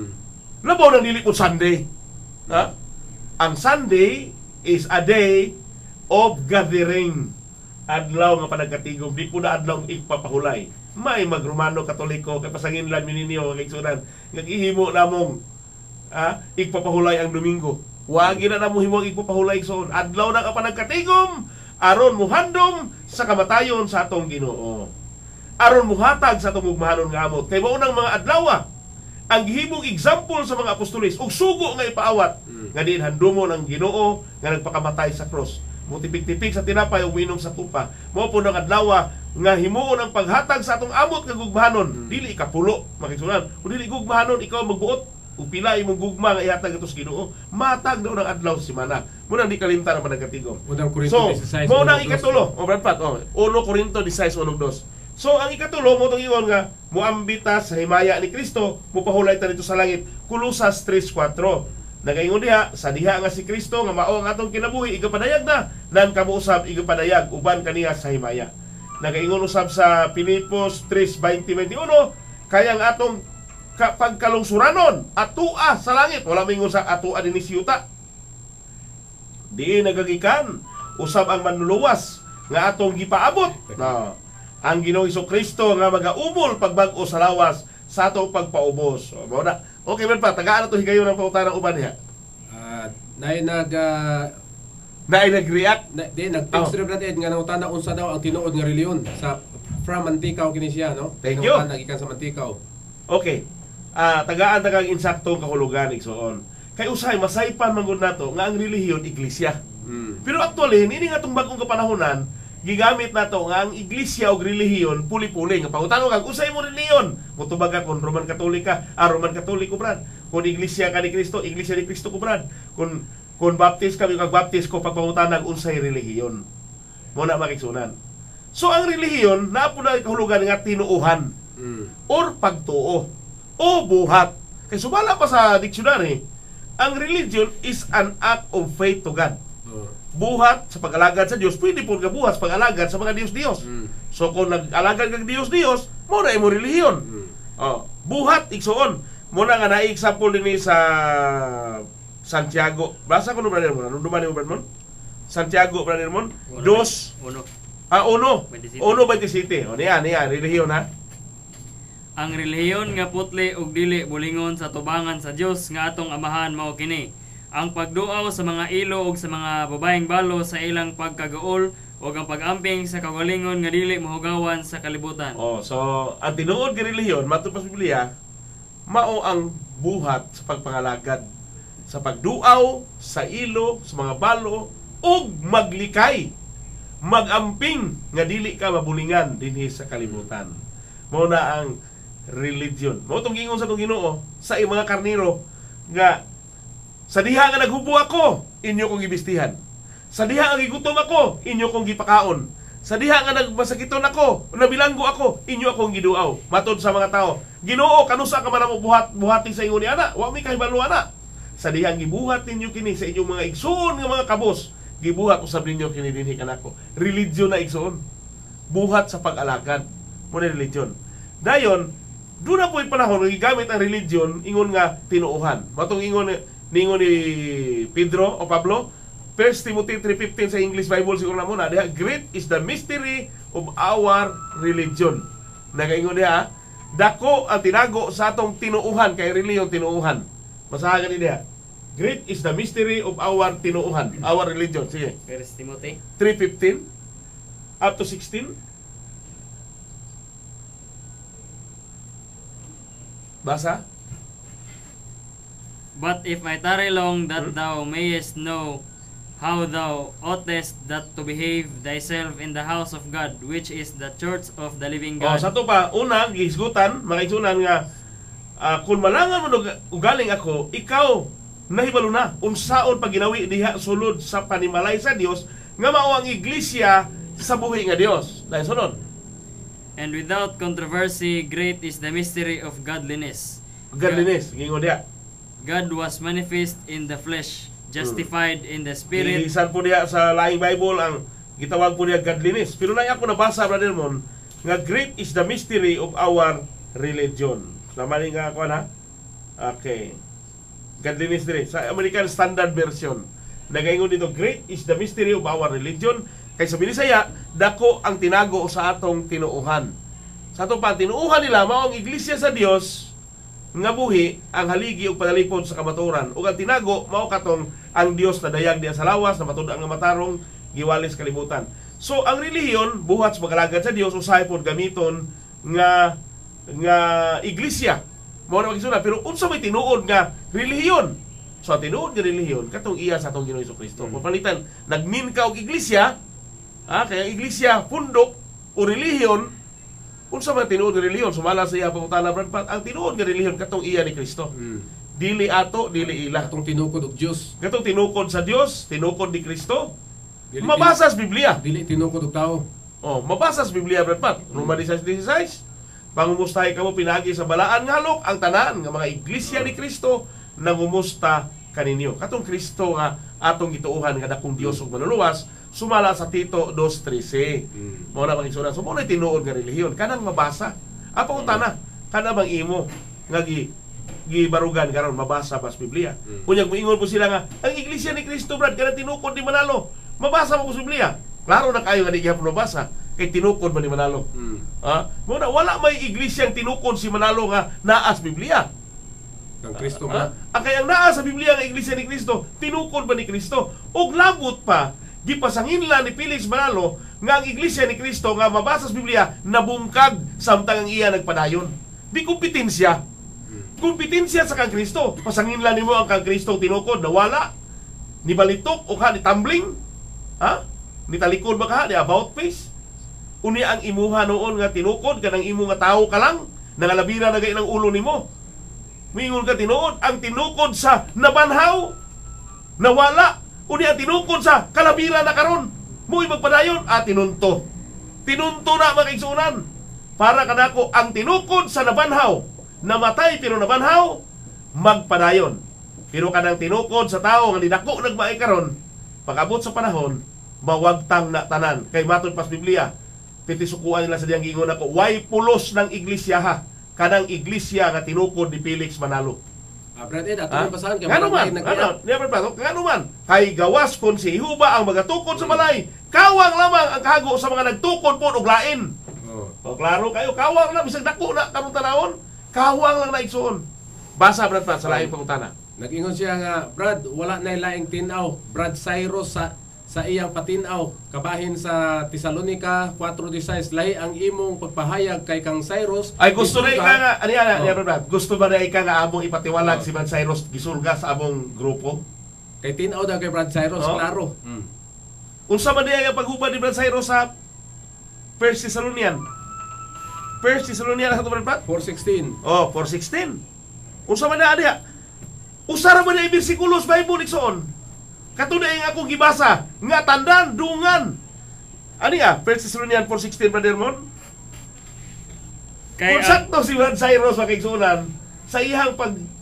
Labaw nang dili ko Sunday. Ha? Ang Sunday is a day of gathering. Adlaw nga panagkatigom. Di po na adlaw ipapahulay. May mag-Romano, Katoliko, kay pasangin lang mininyo, kagsunan. Nag-ihimo namong ipapahulay ang Domingo. Wagi na namo himong ipapahulay son. Adlaw na ka panagkatigom. Aron muhandom sa kamatayon sa atong Ginoo. Aron muhatag sa atong ugmahanon nga amot. Kay mao nang mga adlaw ang gihimong example sa mga apostoles ug sugo nga ipaawat nga diin handomon ang Ginoo nga nagpakamatay sa cross. Mutipik-tipik sa tinapay ug minom sa tupa. Mao po nang adlaw nga himuon ang paghatag sa atong amot nga gugmahanon. Dili ikapulo makisunan. Ug dili gugmahanon ikaw magbuot. ug pila imong gugma nga ihatag ato sa Ginoo, matag daw ng adlaw sa semana. Muna di kalimtan ang panagkatigom. Unang Korinto So, 16, mo nang 1-2. ikatulo, o Brad Pat, 1 Korinto 16:1-2. So ang ikatulo mo tong ingon nga muambita sa himaya ni Kristo, mupahulay ta dito sa langit. Kolosas 3:4. Nagaingon diha sa diha nga si Kristo nga mao ang atong kinabuhi, igapadayag na nan kamo usab igapadayag uban kaniya sa himaya. Nagaingon usab sa Pilipos 3:20-21, kaya ang atong pagkalungsuranon atua sa langit, wala mingon sa atua dinhi sa yuta. Di nagagikan usab ang manluluwas nga atong gipaabot na ang Ginoong Hesukristo nga magaumol pagbag-o sa lawas sa atong pagpaubos. So, mao na. Okay man pa, tagaan na to higayon ang pautanang uban niya. Nay Nag-react. nag-text rin natin nga nangutana unsa daw ang tinuod nga reliyon sa from Mantikaw kini siya, no? Thank you. Nagikan sa Mantikaw. Okay. Tagaan tagang insaktong kahulugan igsoon. Kay usahay masaypan man gud nato nga ang relihiyon iglesia. Pero actually ini nga tong bag-ong kapanahonan gigamit nato nga ang iglesia og relihiyon puli-puli nga pangutano kag usay mo relihiyon. Motubag ka kun Roman Katolika, Roman Katoliko brad. Kun iglesia ka ni Kristo, iglesia ni Kristo ko brad. Kun baptist kami kag baptist ko pagpangutanag unsay relihiyon. Mo na makigsunan. So ang relihiyon naa po na kahulugan nga tinuuhan or pagtuo o buhat. Kay sumala pa sa dictionary, ang religion is an act of faith to God. Buhat sa pag-alagad sa Dios, pwede po ka buhat sa pag-alagad sa mga Dios-Dios. So kung nag-alagad kag Dios-Dios, mo na imo relihiyon. Buhat igsuon. Mo na nga na-example dinhi sa Santiago. Basa ko no brother mo, duman mo brother mo? Santiago brother mo. 2 1:27. O niya, relihiyon ha. Ang relihiyon nga putli ug dili bulingon sa tubangan sa Dios nga atong amahan mao kini. Ang pagduaw sa mga ilo ug sa mga babaeng balo sa ilang pagkagaol ug ang pag-amping sa kagalingon nga dili mahugawan sa kalibutan. So ang tinuod nga relihiyon matupad sa Biblia mao ang buhat sa pagpangalagad, sa pagduaw sa ilo, sa mga balo ug maglikay, magamping nga dili ka mabulingan dinhi sa kalibutan. Mao na ang religion. Mao tong gingon sa tong Ginoo sa mga karniro nga sa diha nga naghubo ako, inyo kong gibistihan. Sa diha nga gigutom ako, inyo kong gipakaon. Sa diha nga nagmasakiton ako, nabilanggo ako, inyo akong giduaw. Matod sa mga tao, Ginoo, kanusa ka man ang buhati sa inyo ni ana? Wa mi kahibalo ana. Sa diha gibuhat ninyo kini sa inyong mga igsoon nga mga kabos, gibuhat usab ninyo kini dinhi kanako. Religion na igsoon. Buhat sa pag-alagad. Mo na religion. Dayon, doon na po'y panahon gigamit ang religion ingon nga tinuuhan. Matong ingon ni Pedro o Pablo, 1 Timothy 3:15 sa English Bible siguro na muna, diha, great is the mystery of our religion. Nagaingon diha, dako ang tinago sa atong tinuuhan, kay religion tinuuhan. Basahan ni diha. Great is the mystery of our tinuuhan, our religion. Sige. 1 Timothy 3:15 up to 16. Basa? But if I tarry long, that thou mayest know how thou oughtest that to behave thyself in the house of God, which is the church of the living God. Sa to pa, una, gihisgutan, mga igsunan nga, kung malangan mo ugaling ako, ikaw, nahibalo na, unsaon paginawi diha sulod sa panimalay sa Dios, nga mao ang iglesia sa buhi nga Dios. Dahil sunod. And without controversy, great is the mystery of godliness. Godliness, gingon diha. God was manifest in the flesh, justified in the spirit. Ilisan po diha sa laing Bible ang gitawag po diha godliness. Pero na ako nabasa, Brother Mon, nga great is the mystery of our religion. Namali nga ako na. Okay. Godliness dire sa American Standard Version. Nagaingon dito, great is the mystery of our religion. Kay sa Binisaya, dako ang tinago sa atong tinuuhan. Sa atong tinuuhan nila mao ang iglesia sa Dios nga buhi ang haligi ug panalipod sa kamaturan. Ug ang tinago mao katong ang Dios na dayag diha sa lawas na matud ang matarong giwalis kalibutan. So ang relihiyon buhat sa pagkalagad sa Dios usahay pod gamiton nga iglesia. Mao na magisuna, pero unsa may tinuod nga relihiyon? So ang tinuod nga relihiyon katong iya sa atong Ginoong Hesukristo. Pagpalitan nagmin ka og iglesia, kaya iglesia pundok o relihiyon. Unsa man tinuod nga relihiyon, sumala sa iya pangutana Brad Pat, ang tinuod nga relihiyon katong iya ni Kristo. Dili ato, dili ila. Atong tinukod og Dios. Katong tinukod sa Dios, tinukod ni Kristo. Dili Mabasa sa Biblia. Dili tinukod og tao. Oh, mabasa sa Biblia, Brad Pat. Roma 16:16. Pangumustahay kamo pinagi sa balaan nga halok ang tanan nga mga iglesia ni Kristo nangumusta kaninyo. Katong Kristo nga atong gituuhan nga dakong Dios ug manluluwas, sumala sa Tito 2:13. Mao na magigsunan. So mo na tinuod nga relihiyon kanang mabasa. Apa utana? Kana bang imo nga gibarugan karon mabasa pas Biblia. Unyag moingon po sila nga ang iglesia ni Kristo Brad kana tinukod ni Manalo. Mabasa mo sa Biblia. Klaro na kayo nga di gyapon mabasa kay tinukod man ni Manalo. Ha? Mo na wala may iglesia ang tinukod si Manalo nga naa sa Biblia. Ang Kristo ba? Ang kayang naa sa Biblia nga iglesia ni Kristo, tinukod ba ni Kristo? Og labot pa gipasanginla ni Felix Manalo nga ang iglesia ni Kristo nga mabasa sa Biblia nabungkag samtang ang iya nagpadayon. Di kompetensya. Kompetensya sa kang Kristo. Pasanginla nimo ang kang Kristo tinukod nawala. Ni balitok o ka ni tumbling. Ha? Ni talikod ba ka? Ni about face? Uni ang imuha noon nga tinukod kanang imo nga tawo ka lang nangalabira na gay ng ulo nimo. Mingon ka tinuod ang tinukod sa nabanhaw nawala. Uni ang tinukod sa kalabira na karon. Mo'y magpadayon tinunto. Tinunto na makaigsunan. Para kanako ang tinukod sa nabanhaw namatay pero nabanhaw magpadayon. Pero kanang tinukod sa tao nga dinako nagmaay karon pag-abot sa panahon mawagtang na tanan. Kay matod pas Biblia pitisukuan nila sa diyang giingon ako way pulos ng iglesia ha kanang iglesia nga tinukod ni Felix Manalo. Brad Ed, atong basahan kay Ngano man? Ngano man? Kay gawas kon si Jehovah ang magatukod sa balay. Kawang lamang ang kahago sa mga nagtukod po og lain. O klaro kayo, kawang lang bisag dako na karong tanawon. Kawang lang na igsuon. Basa Brad Pat sa laing pangutana. Nag-ingon siya nga, Brad, wala na laing tinaw. Brad Cyrus sa iyang patinaw. Kabahin sa Tesalonica 4:16, lahi ang imong pagpahayag kay kang Cyrus. Ay gusto na ika nga, Brad, gusto ba na ika nga among ipatiwalag si Brad Cyrus gisulga sa among grupo? Kay tinaw daw kay Brad Cyrus, klaro. Unsa man diya nga paghubad ni Brad Cyrus sa First Thessalonian? First Thessalonian sa Brad Pat? 4:16. 4:16. Unsa man diya? Usara man diya bersikulo sa Bible igsoon. Katunay nga akong gibasa nga tandan dungan. Ani First Thessalonian 4:16 Brother Mon? Kung sakto si Brad Cyrus sa kaigsunan sa iyang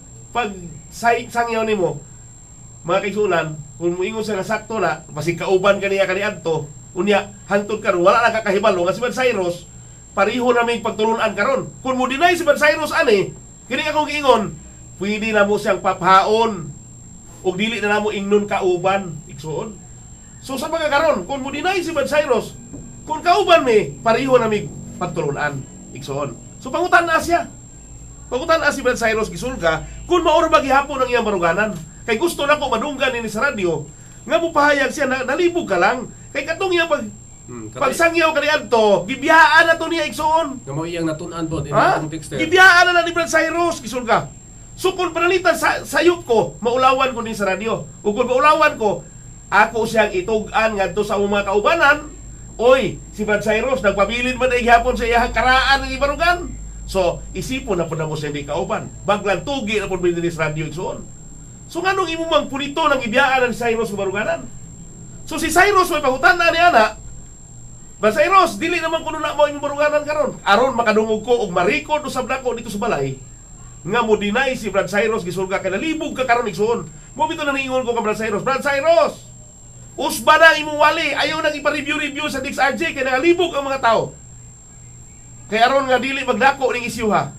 sangyaw nimo mga kaigsunan, kung moingon sa sakto na basig kauban kaniya kaniadto unya hangtod karon wala na kakahibalo nga si Brad Cyrus pareho na may pagtulunan karon. Kung mo deny si Brad Cyrus ani kini akong giingon pwede na mo siyang papahaon ug dili na namo ingnon kauban igsuon. So sa pagkakaron kung mo deny si Brad Cyrus kung kauban mi pareho na may pagtulunan igsuon. So pangutan na siya. Pangutan na si Brad Cyrus gisulga kung maor ba gihapon ang iyang baruganan. Kay gusto nako madunggan ini sa radyo nga mupahayag siya na nalibog ka lang kay katong iyang pagsangyaw kaniadto gibiyaan na to niya igsuon. Nga mo iyang natun-an po in ang texter. Gibiyaan na ni Brad Cyrus gisulga. So kung panalitan sayop ko maulawan ko din sa radyo. Ug kung maulawan ko ako siyang itug-an ngadto sa mga kaubanan. Oy, si Brad Cyrus nagpabilin man ay gihapon sa iyang karaan ng ibarugan. So isipon na po na mo siya hindi kauban. Baglang tugi na po din sa radyo igsuon. So nganong imo mang pulito ng ibiyaan ng Cyrus sa baruganan? So si Cyrus may pagutan na ni ana. Ba Cyrus, dili naman kuno na mo imong baruganan karon. Aron makadungog ko og marikod usab nako dito sa balay. Nga mo deny si Brad Cyrus gisulga kay nalibog ka karon igsuon. Mo bitaw na niingon ko ka Brad Cyrus. Brad Cyrus, usba na imong wali, ayaw nang ipa-review sa DixRJ kay nagalibog ang mga tao. Kay aron nga dili magdako ning isyu ha.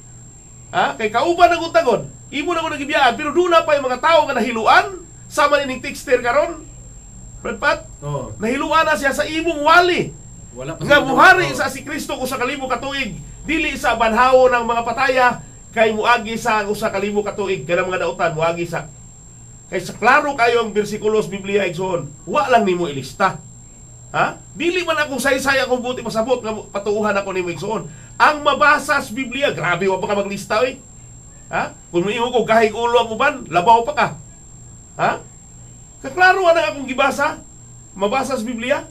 Kay kauban ang utagon. Imo na ko nagibiyaan pero doon na pa yung mga tao nga nahiluan sama ning texter karon. Brad Pat? Nahiluan na siya sa imong wali. Wala pa nga buhari sa si Kristo ko sa kalibog ka tuig, dili sa banhawo ng mga pataya kay muagi sa usa ka libo ka tuig kanang mga dautan muagi sa kay sa klaro kayo ang bersikulos Biblia igsoon. Wa lang nimo ilista. Dili man ako saysay akong buti pasabot nga patuuhan ako nimo igsoon. Ang mabasa sa Biblia, grabe wa pa ka maglista oy. Kung moingon ko kahig ulo ang uban, labaw pa ka. Kaklaro na akong gibasa, mabasa sa Biblia.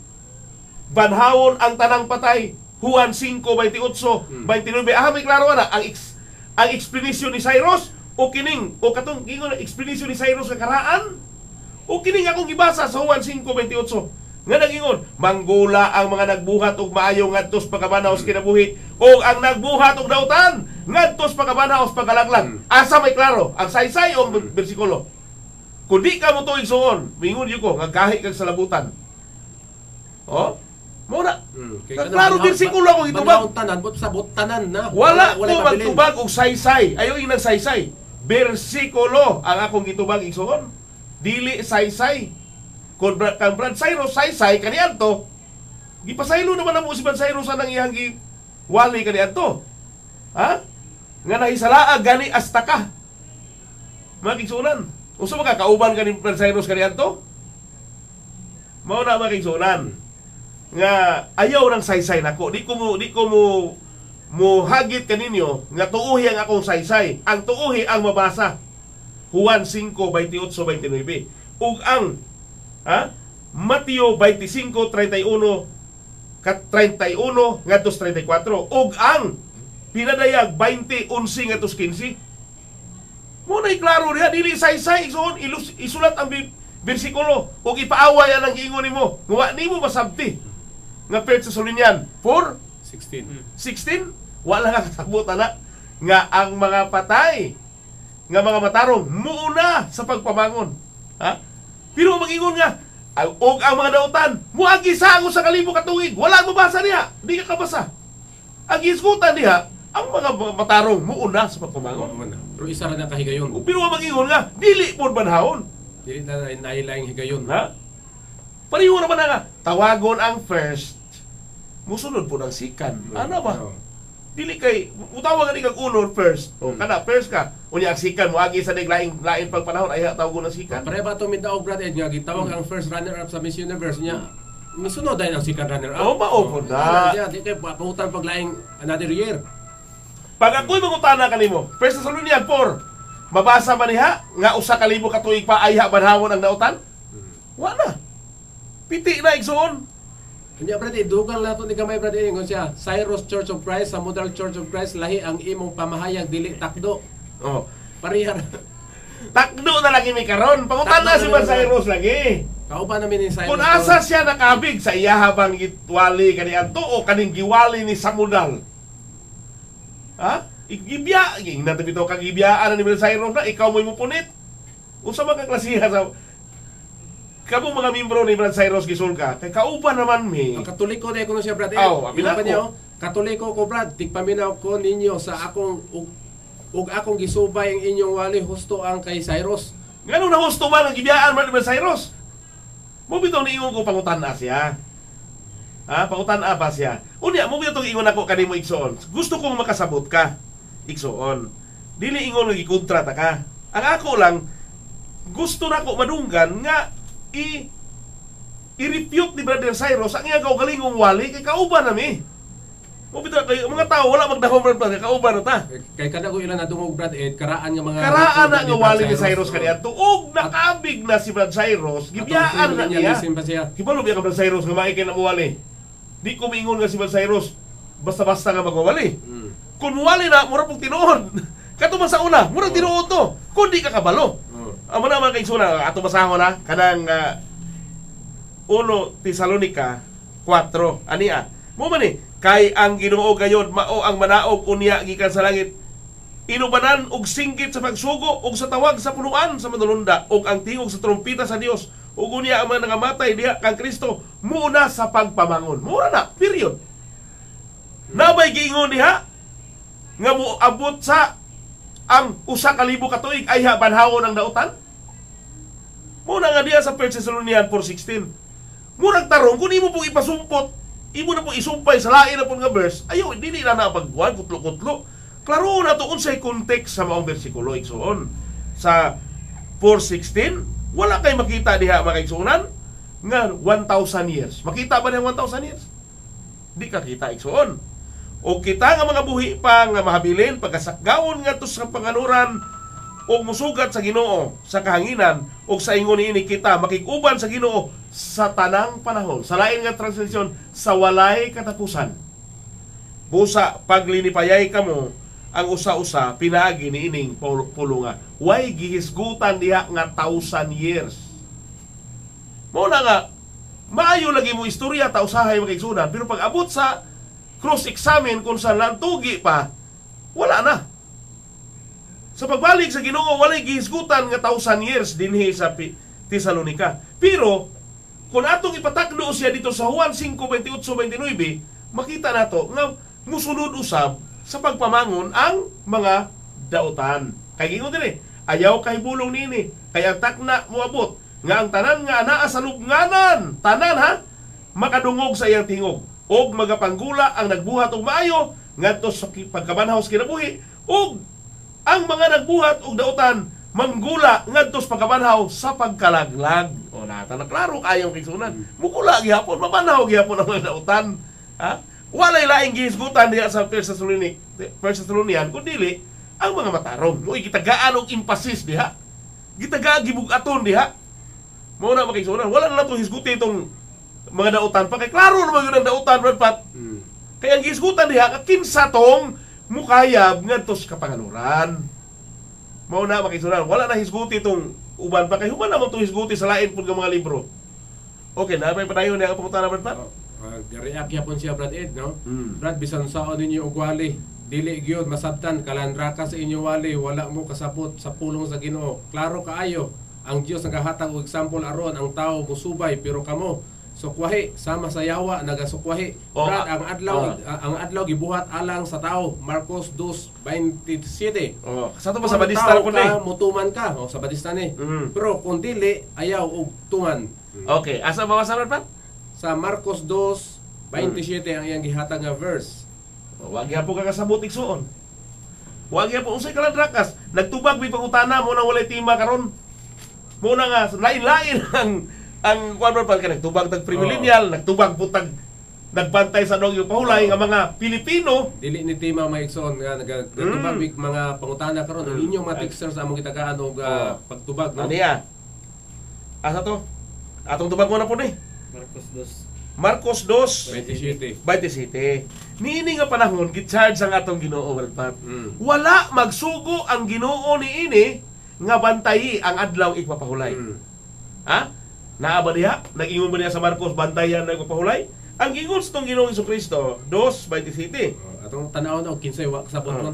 Banhawon ang tanang patay. Juan 5:28, 29. May klaro na ang explanation ni Cyrus, o kining o katong gingon explanation ni Cyrus sa karaan o kining akong gibasa sa Juan 5:28 nga nagingon manggula ang mga nagbuhat og maayo ngadtos pagkabanaw sa kinabuhi o ang nagbuhat og dautan ngadtos pagkabanaw sa pagkalaglag. Asa may klaro ang saysay o bersikulo? Kung di ka mo tuig suon, mingon yun ko nga kahi kag salabutan. Oh? Muna. Klaro bersikulo akong itubag. Tanan, but sabot tanan na. Wala ko magtubag og saysay. Ayaw inang saysay. Bersikulo ang akong gitubag igsuon. Dili saysay. Kung kang Brad Cyrus saysay kaniadto, gipasaylo naman ang si Brad Cyrus nang iyang wali kaniadto. Ha? Nga nahisalaag gani astaka. Makigsunan. Unsa makakauban ka ni Brad Cyrus kaniadto? Mao na makigsunan. Nga ayaw ng saysay nako. Di ko mo hagit kaninyo nga tuuhi ang akong saysay. Ang tuuhi ang mabasa. Juan 5:28-29. Ug ang Mateo 25:31 ngadtos 34. Ug ang pinadayag 20:11 ngadtos 15. Mo na klaro diha dili saysay isulat ang bersikulo ug ipaaway ang giingon nimo. Wa nimo masabti. Nga 1 Thessalonians 4:16 wala nga kasabutan na nga ang mga patay nga mga matarong muuna sa pagpamangon. Ha? Pero mag-ingon nga og ang mga dautan muagi sa sa kalibo ka tuig. Wala mo basa niya. Di ka kabasa. Ang isgutan diha ang mga matarong muuna sa pagpamangon. Pero isa ra na kahigayon. Pero mag-ingon nga dili pod banhawon. Dili na nailaing higayon. Ha? Pariho naman na nga tawagon ang first musunod po ng second. Ano ba? Dili kay utawag ni kag unod first. O kana first ka. Unya ang second moagi sa lain pagpanahon ay tawagon ng second. Pare ba to midaog Brad Ed nga gitawag ang first runner up sa Miss Universe niya. Misunod dahil ang second runner up. Oh, mao po na. Di kay pautan paglaing another year. Pag ako'y mangutana kanimo, 1 Thessalonians 4, mabasa man niha nga usa ka libo ka tuig pa ayha banhawon ang dautan? Wa na. Piti na igsoon. Kanya Brad Ed, dugang nato ni gamay Brad Ed ingon siya, Cyrus Church of Christ, sa Model Church of Christ lahi ang imong pamahayag dili takdo. Oh. Parihar. Takdo na lagi mi karon. Pangutana si Brad Cyrus lagi. Kauban namin ni Cyrus. Kung asa siya nakabig sa iya habang gitwali kaniadto o kaning giwali ni Samudal. Ha? Igibya, ingnan bitaw kag gibiyaan ni Brad Cyrus na ikaw mo'y mupunit. Unsa man ka klasiha sa kamo mga membro ni Brad Cyrus gisulka kay kauban naman mi. Ang Katoliko na kuno siya Brad Ed. Abila ko. Niyo, Katoliko ko Brad, tigpaminaw ko ninyo sa akong ug akong gisubay ang inyong wali husto ang kay Cyrus. Ngano na husto man ang gibiyaan man ni Brad Cyrus? Mo bitaw ni ingon ko pangutan-a siya. Ha, pangutan-a ba siya? Unya mo bitaw ingon ako kanimo igsoon. Gusto kong makasabot ka. Igsoon. Dili ingon nga gikontra ta ka. Ang ako lang gusto nako madunggan nga i-refute ni Brother Cyrus ang iya kaugalingong wali kay kauban nami. Mo bitaw kay mga tao wala magdahom Brad kauban na ta. Kay kada ko ilan nadungog Brad Ed, karaan nga mga karaan na nga wali ni Cyrus kaniadto ug nakabig na si Brad Cyrus gibiyaan na niya. Hibalo biya ka Brad Cyrus nga maikay na wali. Di ko miingon nga si Brad Cyrus basta-basta nga magwali. Kung wali na mura pong tinuod. Kato man sa una, mura tinuod to. Kung di ka kabalo. Amo na mga kaigsoon ato basahon na kanang 1 Tesalonica 4 ania. Mo man ni kay ang Ginoo gayod mao ang manaog unya gikan sa langit. Inubanan og singgit sa pagsugo og sa tawag sa punuan sa manulunda og ang tingog sa trompeta sa Dios ug unya ang mga nangamatay diha kang Kristo muna sa pagpamangon. Mura na, period. Nabay giingon diha nga moabot sa ang usa ka libo ka tuig ay banhawon ang dautan. Muna nga diha sa 1 Thessalonians 4:16. Murag tarong kun imo pong ipasumpot, imo na pong isumpay sa lain na pong nga verse, ayaw dili na napagkuan kutlo-kutlo. Klaro na to unsay context sa maong bersikulo igsoon. Sa 4:16, wala kay makita diha makaigsunan nga 1,000 years. Makita ba niya 1,000 years? Di ka kita igsoon. O kita nga mga buhi pa nga mahabilin pagkasakgawon nga to sa panganuran o musugat sa Ginoo sa kahanginan o sa ingon ini kita makikuban sa Ginoo sa tanang panahon. Sa lain nga translation, sa walay katapusan. Busa paglinipayay kamo ang usa-usa pinaagi ni ining pulo nga way gihisgutan diha nga 1,000 years. Mao na nga maayo lagi mo istorya ta usahay makigsunan, pero pag abot sa cross-examine kung saan lantugi pa, wala na. Sa pagbalik sa Ginoo, walay gihisgutan nga 1,000 years dinhi sa Tesalonica. Pero kung atong ipatakdo siya dito sa Juan 5:28-29, makita nato nga musunod usab sa pagpamangon ang mga dautan. Kay gingon dinhi, ayaw kay bulong nini, kay ang takna moabot nga ang tanan nga anaa sa lubnganan, tanan ha, makadungog sa iyang tingog, og magapanggula ang nagbuhat og maayo ngadto sa pagkabanhaw sa kinabuhi, og ang mga nagbuhat og dautan manggula ngadto sa pagkabanhaw sa pagkalaglag. O nata na klaro kayong kigsunan. Mugula gihapon, mabanhaw gihapon ang mga dautan. Ha? Walay laing gihisgutan diha sa First Thessalonian kundi ang mga matarong. Mo'y gitagaan og emphasis diha. Gitagaan gibugaton diha. Mao na makigsunan. Wala na itong hisguti itong mga dautan pa. Kaya klaro naman yun ang dautan, Brad Pat. Kaya ang hisgutan diha, kinsa tong mukayab ngadto sa kapanganuran. Mao na makigsunan. Wala na hisguti itong uban pa. Kaya human naman itong hisguti sa lain po ng mga libro. Okay, na may padayon niya ang pangutana, Brad Pat? React yapon siya, Brad Ed, no? Brad, bisan saon ninyo og wali, dili gyud masabtan, kalandraka sa inyo wali, wala mo kasapot sa pulong sa Ginoo. Klaro kaayo, ang Dios nagahatag og example aron ang tao musubay, pero kamo sukwahi sama sa yawa nagasukwahi. Brad, ang adlaw gibuhat alang sa tao. Marcos 2:27. Sa to ba sa badista ko ni? Mutuman ka o sa badista ni. Pero kung dili ayaw og tungan. Okay, asa bawasan, Brad Pat? Sa Marcos 2:27 ang iyang gihatag nga verse. Wag gyapon ka kasabot igsuon. Wag gyapon unsay kalandrakas. Nagtubag may pangutana mo nang walay tima karon. Mo na nga lain-lain ang kuan pa ka nagtubag tag premillennial, nagtubag putag nagbantay sa dog yung pahulay nga mga Pilipino. Dili ni tima maigsoon nga nagtubag mga pangutana karon. Ang inyong mga texters among gitagaan og pagtubag, no? Aniya. Asa to? Atong tubag mo na po ni. Marcos 2:27. Niini nga panahon gicharge ang atong Ginoo, Brad Pat. Wala magsugo ang Ginoo niini nga bantayi ang adlaw igpapahulay. Ha? Naa ba diha? Nag-ingon ba niya sa Marcos bantayan na igpapahulay? Ang ingon sa Ginoong Jesucristo 2:27. Atong tan-awon og kinsay wa kasabot ron.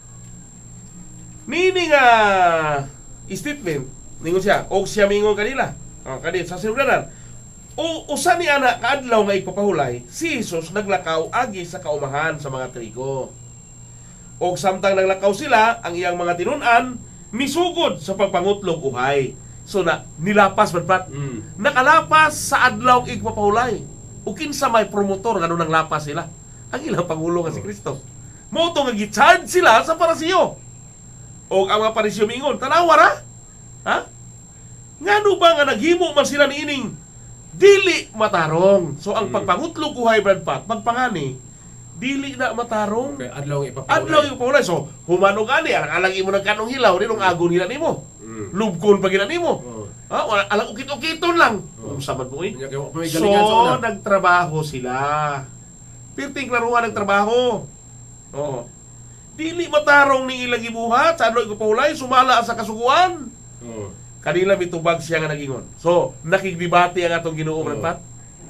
Niini nga statement ningon siya og siya mingon kanila. Kani sa sinudanan. O usa ni ana kaadlaw nga ipapahulay, si Jesus naglakaw agi sa kaumahan sa mga trigo. Og samtang naglakaw sila, ang iyang mga tinun-an misugod sa pagpangutlog uhay. So na nilapas Brad. Nakalapas sa adlaw ipapahulay. O kinsa may promotor ngano nang lapas sila? Ang ilang pangulo nga si Kristo. Mo to nga gi-charge sila sa parasiyo. Og ang mga parisiyo mingon, tanawa ra? Ha? Ngano ba nga naghimo man sila niining dili matarong. So ang pagpangutlog uhay, Brad Pat, pagpangani, dili na matarong. Okay, adlaw ipapahulay. Adlaw ipapahulay. So humanog ani, alang imo ng kanong hilaw, dinong agon nila nimo. Lubkon pa gina nimo. Wala alang ukit-ukiton lang. Unsa man mo eh. So nagtrabaho sila. Pirting klaruhan nagtrabaho. Oo. Dili matarong ni ilang gibuhat, sa adlaw ipapahulay, sumala sa kasuguan. Kanila mitubag siya nga nagingon. So, nakigdebate ang atong Ginoo, Brad Pat.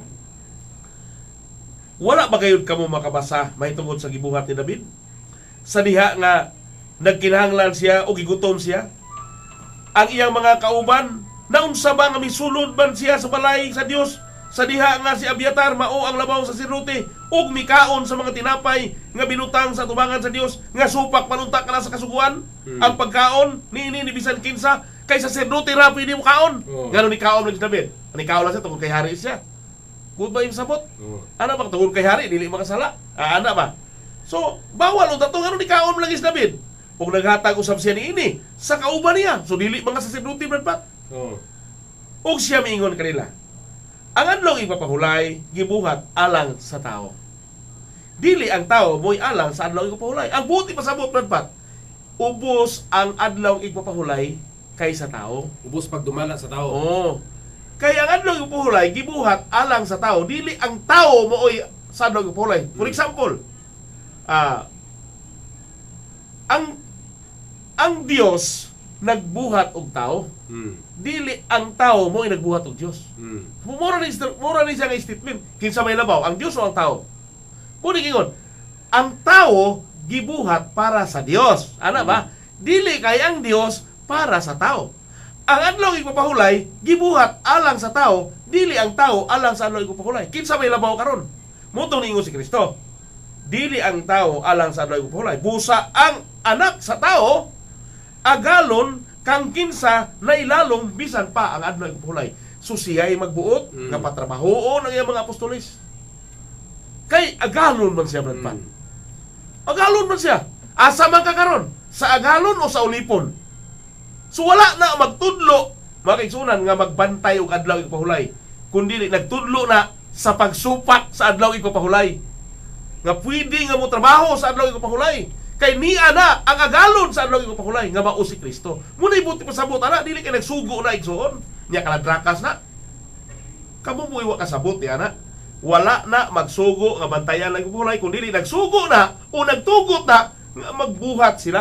Wala ba gayud kamo makabasa mahitungod sa gibuhat ni David? Sa diha nga nagkinahanglan siya o gigutom siya. Ang iyang mga kauban, naunsa ba nga misulod man siya sa balay sa Dios? Sa diha nga si Abiatar mao ang labaw sa sirute ug mikaon sa mga tinapay nga binutang sa tubangan sa Dios nga supak panunta kana sa kasuguan. Ang pagkaon niini ni bisan kinsa kay sa sirute ra pwede mo kaon. Ngano ni kaon ni David? Ani kaon lang siya tungod kay hari siya. Good ba yung sabot? Ana ba tungod kay hari dili makasala? Ana ba? So bawal ug dato ngano ni kaon lang is David. Ug naghatag usab siya niini sa kauban niya. So dili mga saserdote Brad Pat. Ug siya miingon kanila. Ang adlaw ipapahulay, gibuhat alang sa tao. Dili ang tao mo'y alang sa adlaw ipapahulay. Ang buti pasabot, Brad Pat, ubos ang adlaw ipapahulay kaysa tao. Ubos pagdumala sa tao. Oo. Kaya ang adlaw ipapahulay, gibuhat alang sa tao. Dili ang tao mo'y sa adlaw ipapahulay. For example, ang Dios nagbuhat og tao. Dili ang tao mo nagbuhat og Dios. Mura ni siya nga statement. Kinsa may labaw, ang Dios o ang tao? Pwede gingon, ang tao gibuhat para sa Dios. Ana ba? Dili kay ang Dios para sa tao. Ang adlaw ipapahulay gibuhat alang sa tao, dili ang tao alang sa adlaw ipapahulay. Kinsa may labaw karon? Mutong niingon si Kristo. Dili ang tao alang sa adlaw ipapahulay. Busa ang anak sa tao agalon kang kinsa na ilalong bisan pa ang adlaw ipapahulay. So siya'y magbuot nga patrabahoon ang iyang mga apostolis. Kay agalon man siya, Brad Pat. Agalon man siya. Asa man ka karon? Sa agalon o sa ulipon? So wala na magtudlo, makiksunan nga magbantay og adlaw ipapahulay. Kundi nagtudlo na sa pagsupak sa adlaw ipapahulay. Nga pwede nga mo trabaho sa adlaw ipapahulay. Kay niya na ang agalon sa adlaw ipapahulay nga mao si Kristo. Muna ibuti pasabot ana, dili kay nagsugo na igsuon. Nya kaladrakas na. Kamo mo iwa kasabot ana. Wala na magsugo nga bantayan lang ipapahulay, kundi nagsugo na o nagtugot na nga magbuhat sila.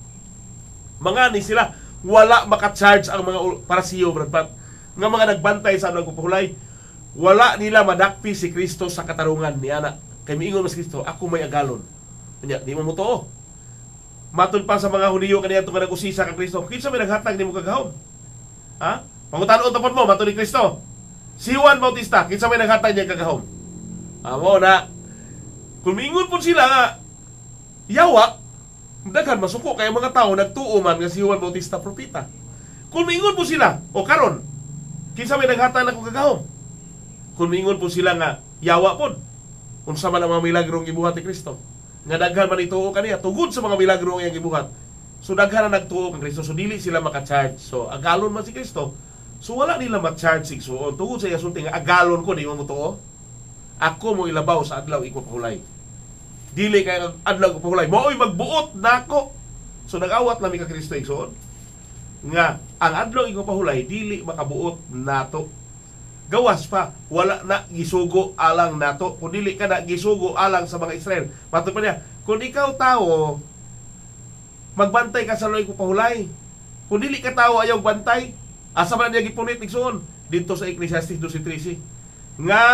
Mga ni sila wala maka-charge ang mga parasiyo, Brad Pat, nga mga nagbantay sa adlaw ipapahulay. Wala nila madakpi si Kristo sa katarungan ni ana. Kay miingon mas Kristo, ako may agalon. Kanya, di mo too. Matun pa sa mga Hudiyo kaniya itong nag-usisa kang Kristo, kinsa may naghatag ni mo kagahom? Ha? Pangutan-on tapon mo, matun ni Kristo. Si Juan Bautista, kinsa may naghatag niya kagahom? Amo na. Kung miingon po sila nga, yawa, daghan masuko kay mga tao nagtuo man nga si Juan Bautista propeta. Kung miingon po sila, o karon, kinsa may naghatag na kong kagahom? Kung miingon po sila nga, yawa po, unsa man ang mga milagrong gibuhat ni Kristo. Nga daghan man ituo kaniya tugod sa mga milagro nga gibuhat. So daghan na nagtuo kang Kristo, so dili sila maka-charge. So agalon man si Kristo. So wala nila ma-charge sig suon tugod sa iya sulti nga agalon ko di mo tuo. Ako mo ilabaw sa adlaw ipapahulay. Dili kay adlaw ipapahulay. Mao'y magbuot nako. So nag-awat nami ka Kristo igsuon nga ang adlaw ipapahulay dili makabuot nato. Gawas pa, wala na gisugo alang nato. Kung dili ka na gisugo alang sa mga Israel. Matod pa niya, kung ikaw tao, magbantay ka sa loy ko pahulay. Kung dili ka tao ayaw bantay, asa man niya gipunit igsuon dito sa Ecclesiastes 12:13. Nga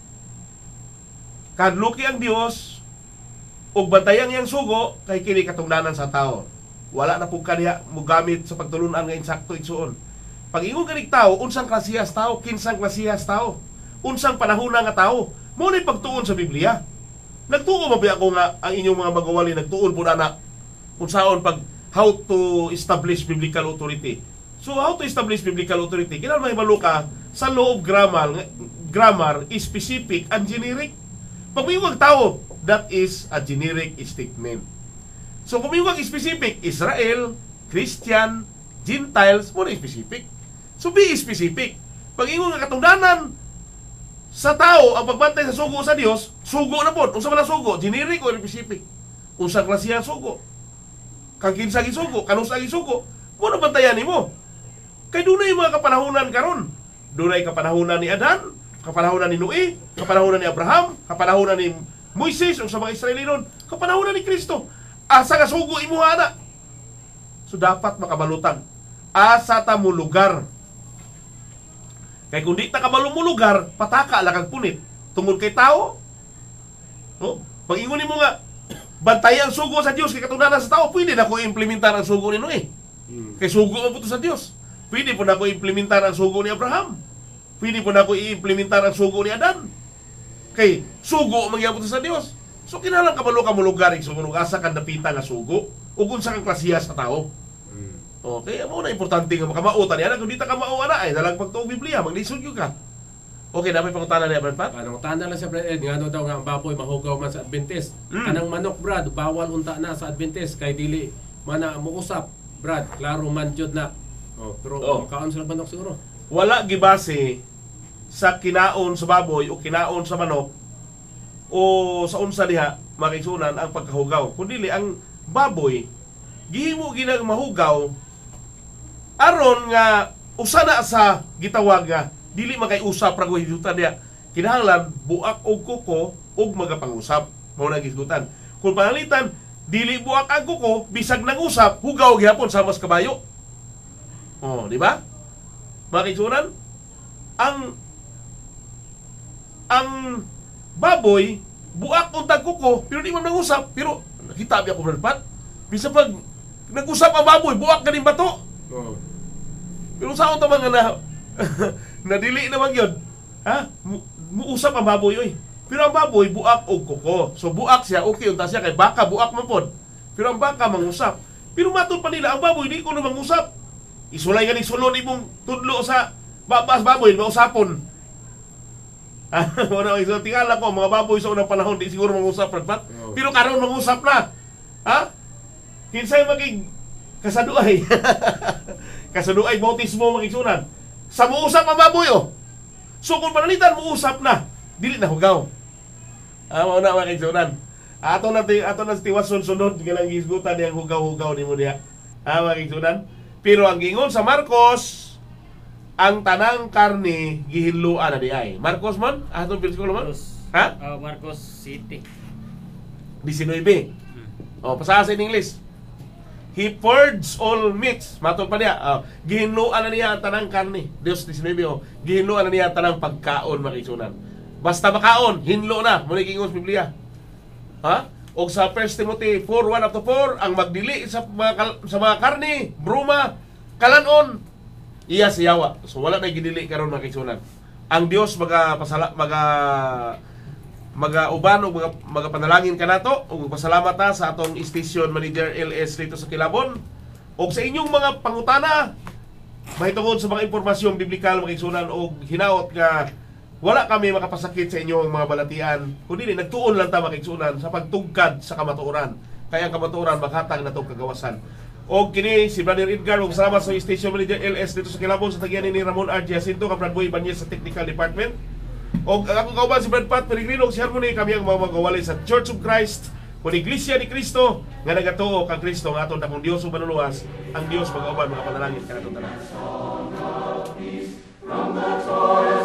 kadluki ang Dios ug bantayang iyang sugo kay kini katungdanan sa tao. Wala na pug kaniya mo gamit sa pagtulunan nga insakto igsuon. Pag ingon kanig tao, unsang klasiyas tao, kinsang klasiyas tao, unsang panahuna nga tao, mo ni pagtuon sa Biblia. Nagtuo mabi ako nga ang inyong mga magawali, nagtuon po na unsaon pag how to establish biblical authority. So how to establish biblical authority? Kinahanglan mahibalo ka sa law of grammar is specific and generic. Pag miwag tao, that is a generic statement. So kung miwag specific, Israel, Christian, Gentiles, mo na specific. So be specific. Pag ingon nga katungdanan sa tao ang pagbantay sa sugo sa Dios, sugo na po. Unsa man ang sugo? Generic o specific? Unsa klase ang sugo? Kang kinsa gisugo, kanus ang gisugo, mo na bantayan nimo. Kay dunay mga kapanahunan karon. Dunay kapanahunan ni Adan, kapanahunan ni Noe, kapanahunan ni Abraham, kapanahunan ni Moises o sa mga Israelinon, kapanahunan ni Kristo. Asa nga sugo imo ana? So dapat makabalutan. Asa ta mo lugar? Kay kung di ta kabalo mo lugar, pataka lang kang punit. Tungod kay tao. No? Pag ingon nimo nga bantay ang sugo sa Dios kay katungdanan sa tao, pwede na ko implementar ang sugo ni Noe. Kay sugo man puto sa Dios. Pwede po na ko implementar ang sugo ni Abraham. Pwede po na ko i-implementar ang sugo ni Adan. Kay sugo mangyapon sa Dios. So kinahanglan kabalo ka mo lugar ig sugo asa kan napita nga sugo ug unsa kang klasiyas sa tao. Okay, mo na importante nga makamautan niya. Kung di ta kamao ana ay dalang pagtuog Biblia, maglisod gyud ka. Okay, dapat pangutana niya, Brad Pat? Anong tanda lang siya, Brad Ed, nga daw nga ang baboy mahugaw man sa Adventist. Kanang manok, Brad, bawal unta na sa Adventist kay dili mana mo usap, Brad, klaro man jud na. Pero kaon sa manok siguro. Wala gibase sa kinaon sa baboy o kinaon sa manok o sa unsa diha makisunan ang pagkahugaw. Kundi ang baboy gihimo ginang mahugaw aron nga usa na sa gitawag nga dili makay-usap ra guhidutan diha. Kinahanglan buak og kuko og magapangusap. Mao na gisgutan. Kung pangalitan dili buak ang kuko, bisag nangusap, hugaw gyapon sa mas kabayo. Oh, di ba? Makiksunan, ang baboy buak untag kuko, pero di man nangusap. Pero nakita biya ko Brad Pat. Bisa pag nag-usap ang baboy, buak ganing bato. Oh. Pero saan ito mga na nadili naman yun? Ha? Muusap ang baboy oy. Pero ang baboy buak og kuko. So buak siya, okay unta siya kay baka buak man pod. Pero ang baka mangusap. Pero matud pa nila ang baboy di ko na mangusap. Isulay gani sulod imong tudlo sa babas baboy mausapon. Wala iso tingala ko mga baboy sa unang panahon di siguro mangusap Pat. Oh. Pero karon mangusap na. Ha? Kinsay maging kasaduay. Kasaduay bautismo makigsunan. Sa muusap ang baboy oh. So kung panalitan muusap na, dili na hugaw. Mao na makigsunan. Ato na tiwas sunod nga lang gisgutan yang hugaw-hugaw nimo diha. Makigsunan. Pero ang gingon sa Marcos, ang tanang karne gihinluan na di ay. Marcos man? Atong bersikulo man? Ha? Marcos City. 19. Oh, pasaha sa English. He purged all meats. Matod pa niya. Gihinluan na niya ang tanang karne. Dios 19. Gihinluan na niya ang tanang pagkaon makisunan. Basta makaon, hinlo na. Muna gingon sa Biblia. Ha? O sa 1 Timothy 4:1-4, ang magdili sa mga karne, bruma, kalanon, iya siyawa. So wala na gidili karon makisunan. Ang Dios magauban o magapanalangin kanato o pasalamat ta sa atong station manager LS dito sa Kilabon o sa inyong mga pangutana mahitungod sa mga impormasyong biblikal makisunan o hinaot nga wala kami makapasakit sa inyong mga balatian kundi nagtuon lang ta makisunan sa pagtugkad sa kamatuoran kaya ang kamatuoran maghatag na itong kagawasan o kini si Brother Edgar o salamat sa station manager LS dito sa Kilabon sa tagyan ni Ramon R. Jacinto Brad Boy Banyes sa technical department. O ako kauban si Brad Pat Peregrino si Harmony kami ang mga magawali sa Church of Christ o Iglesia ni Cristo nga nagatuo kang Kristo nga aton akong Dios ug manuluwas ang Dios magauban mga panalangin kanatong tanan.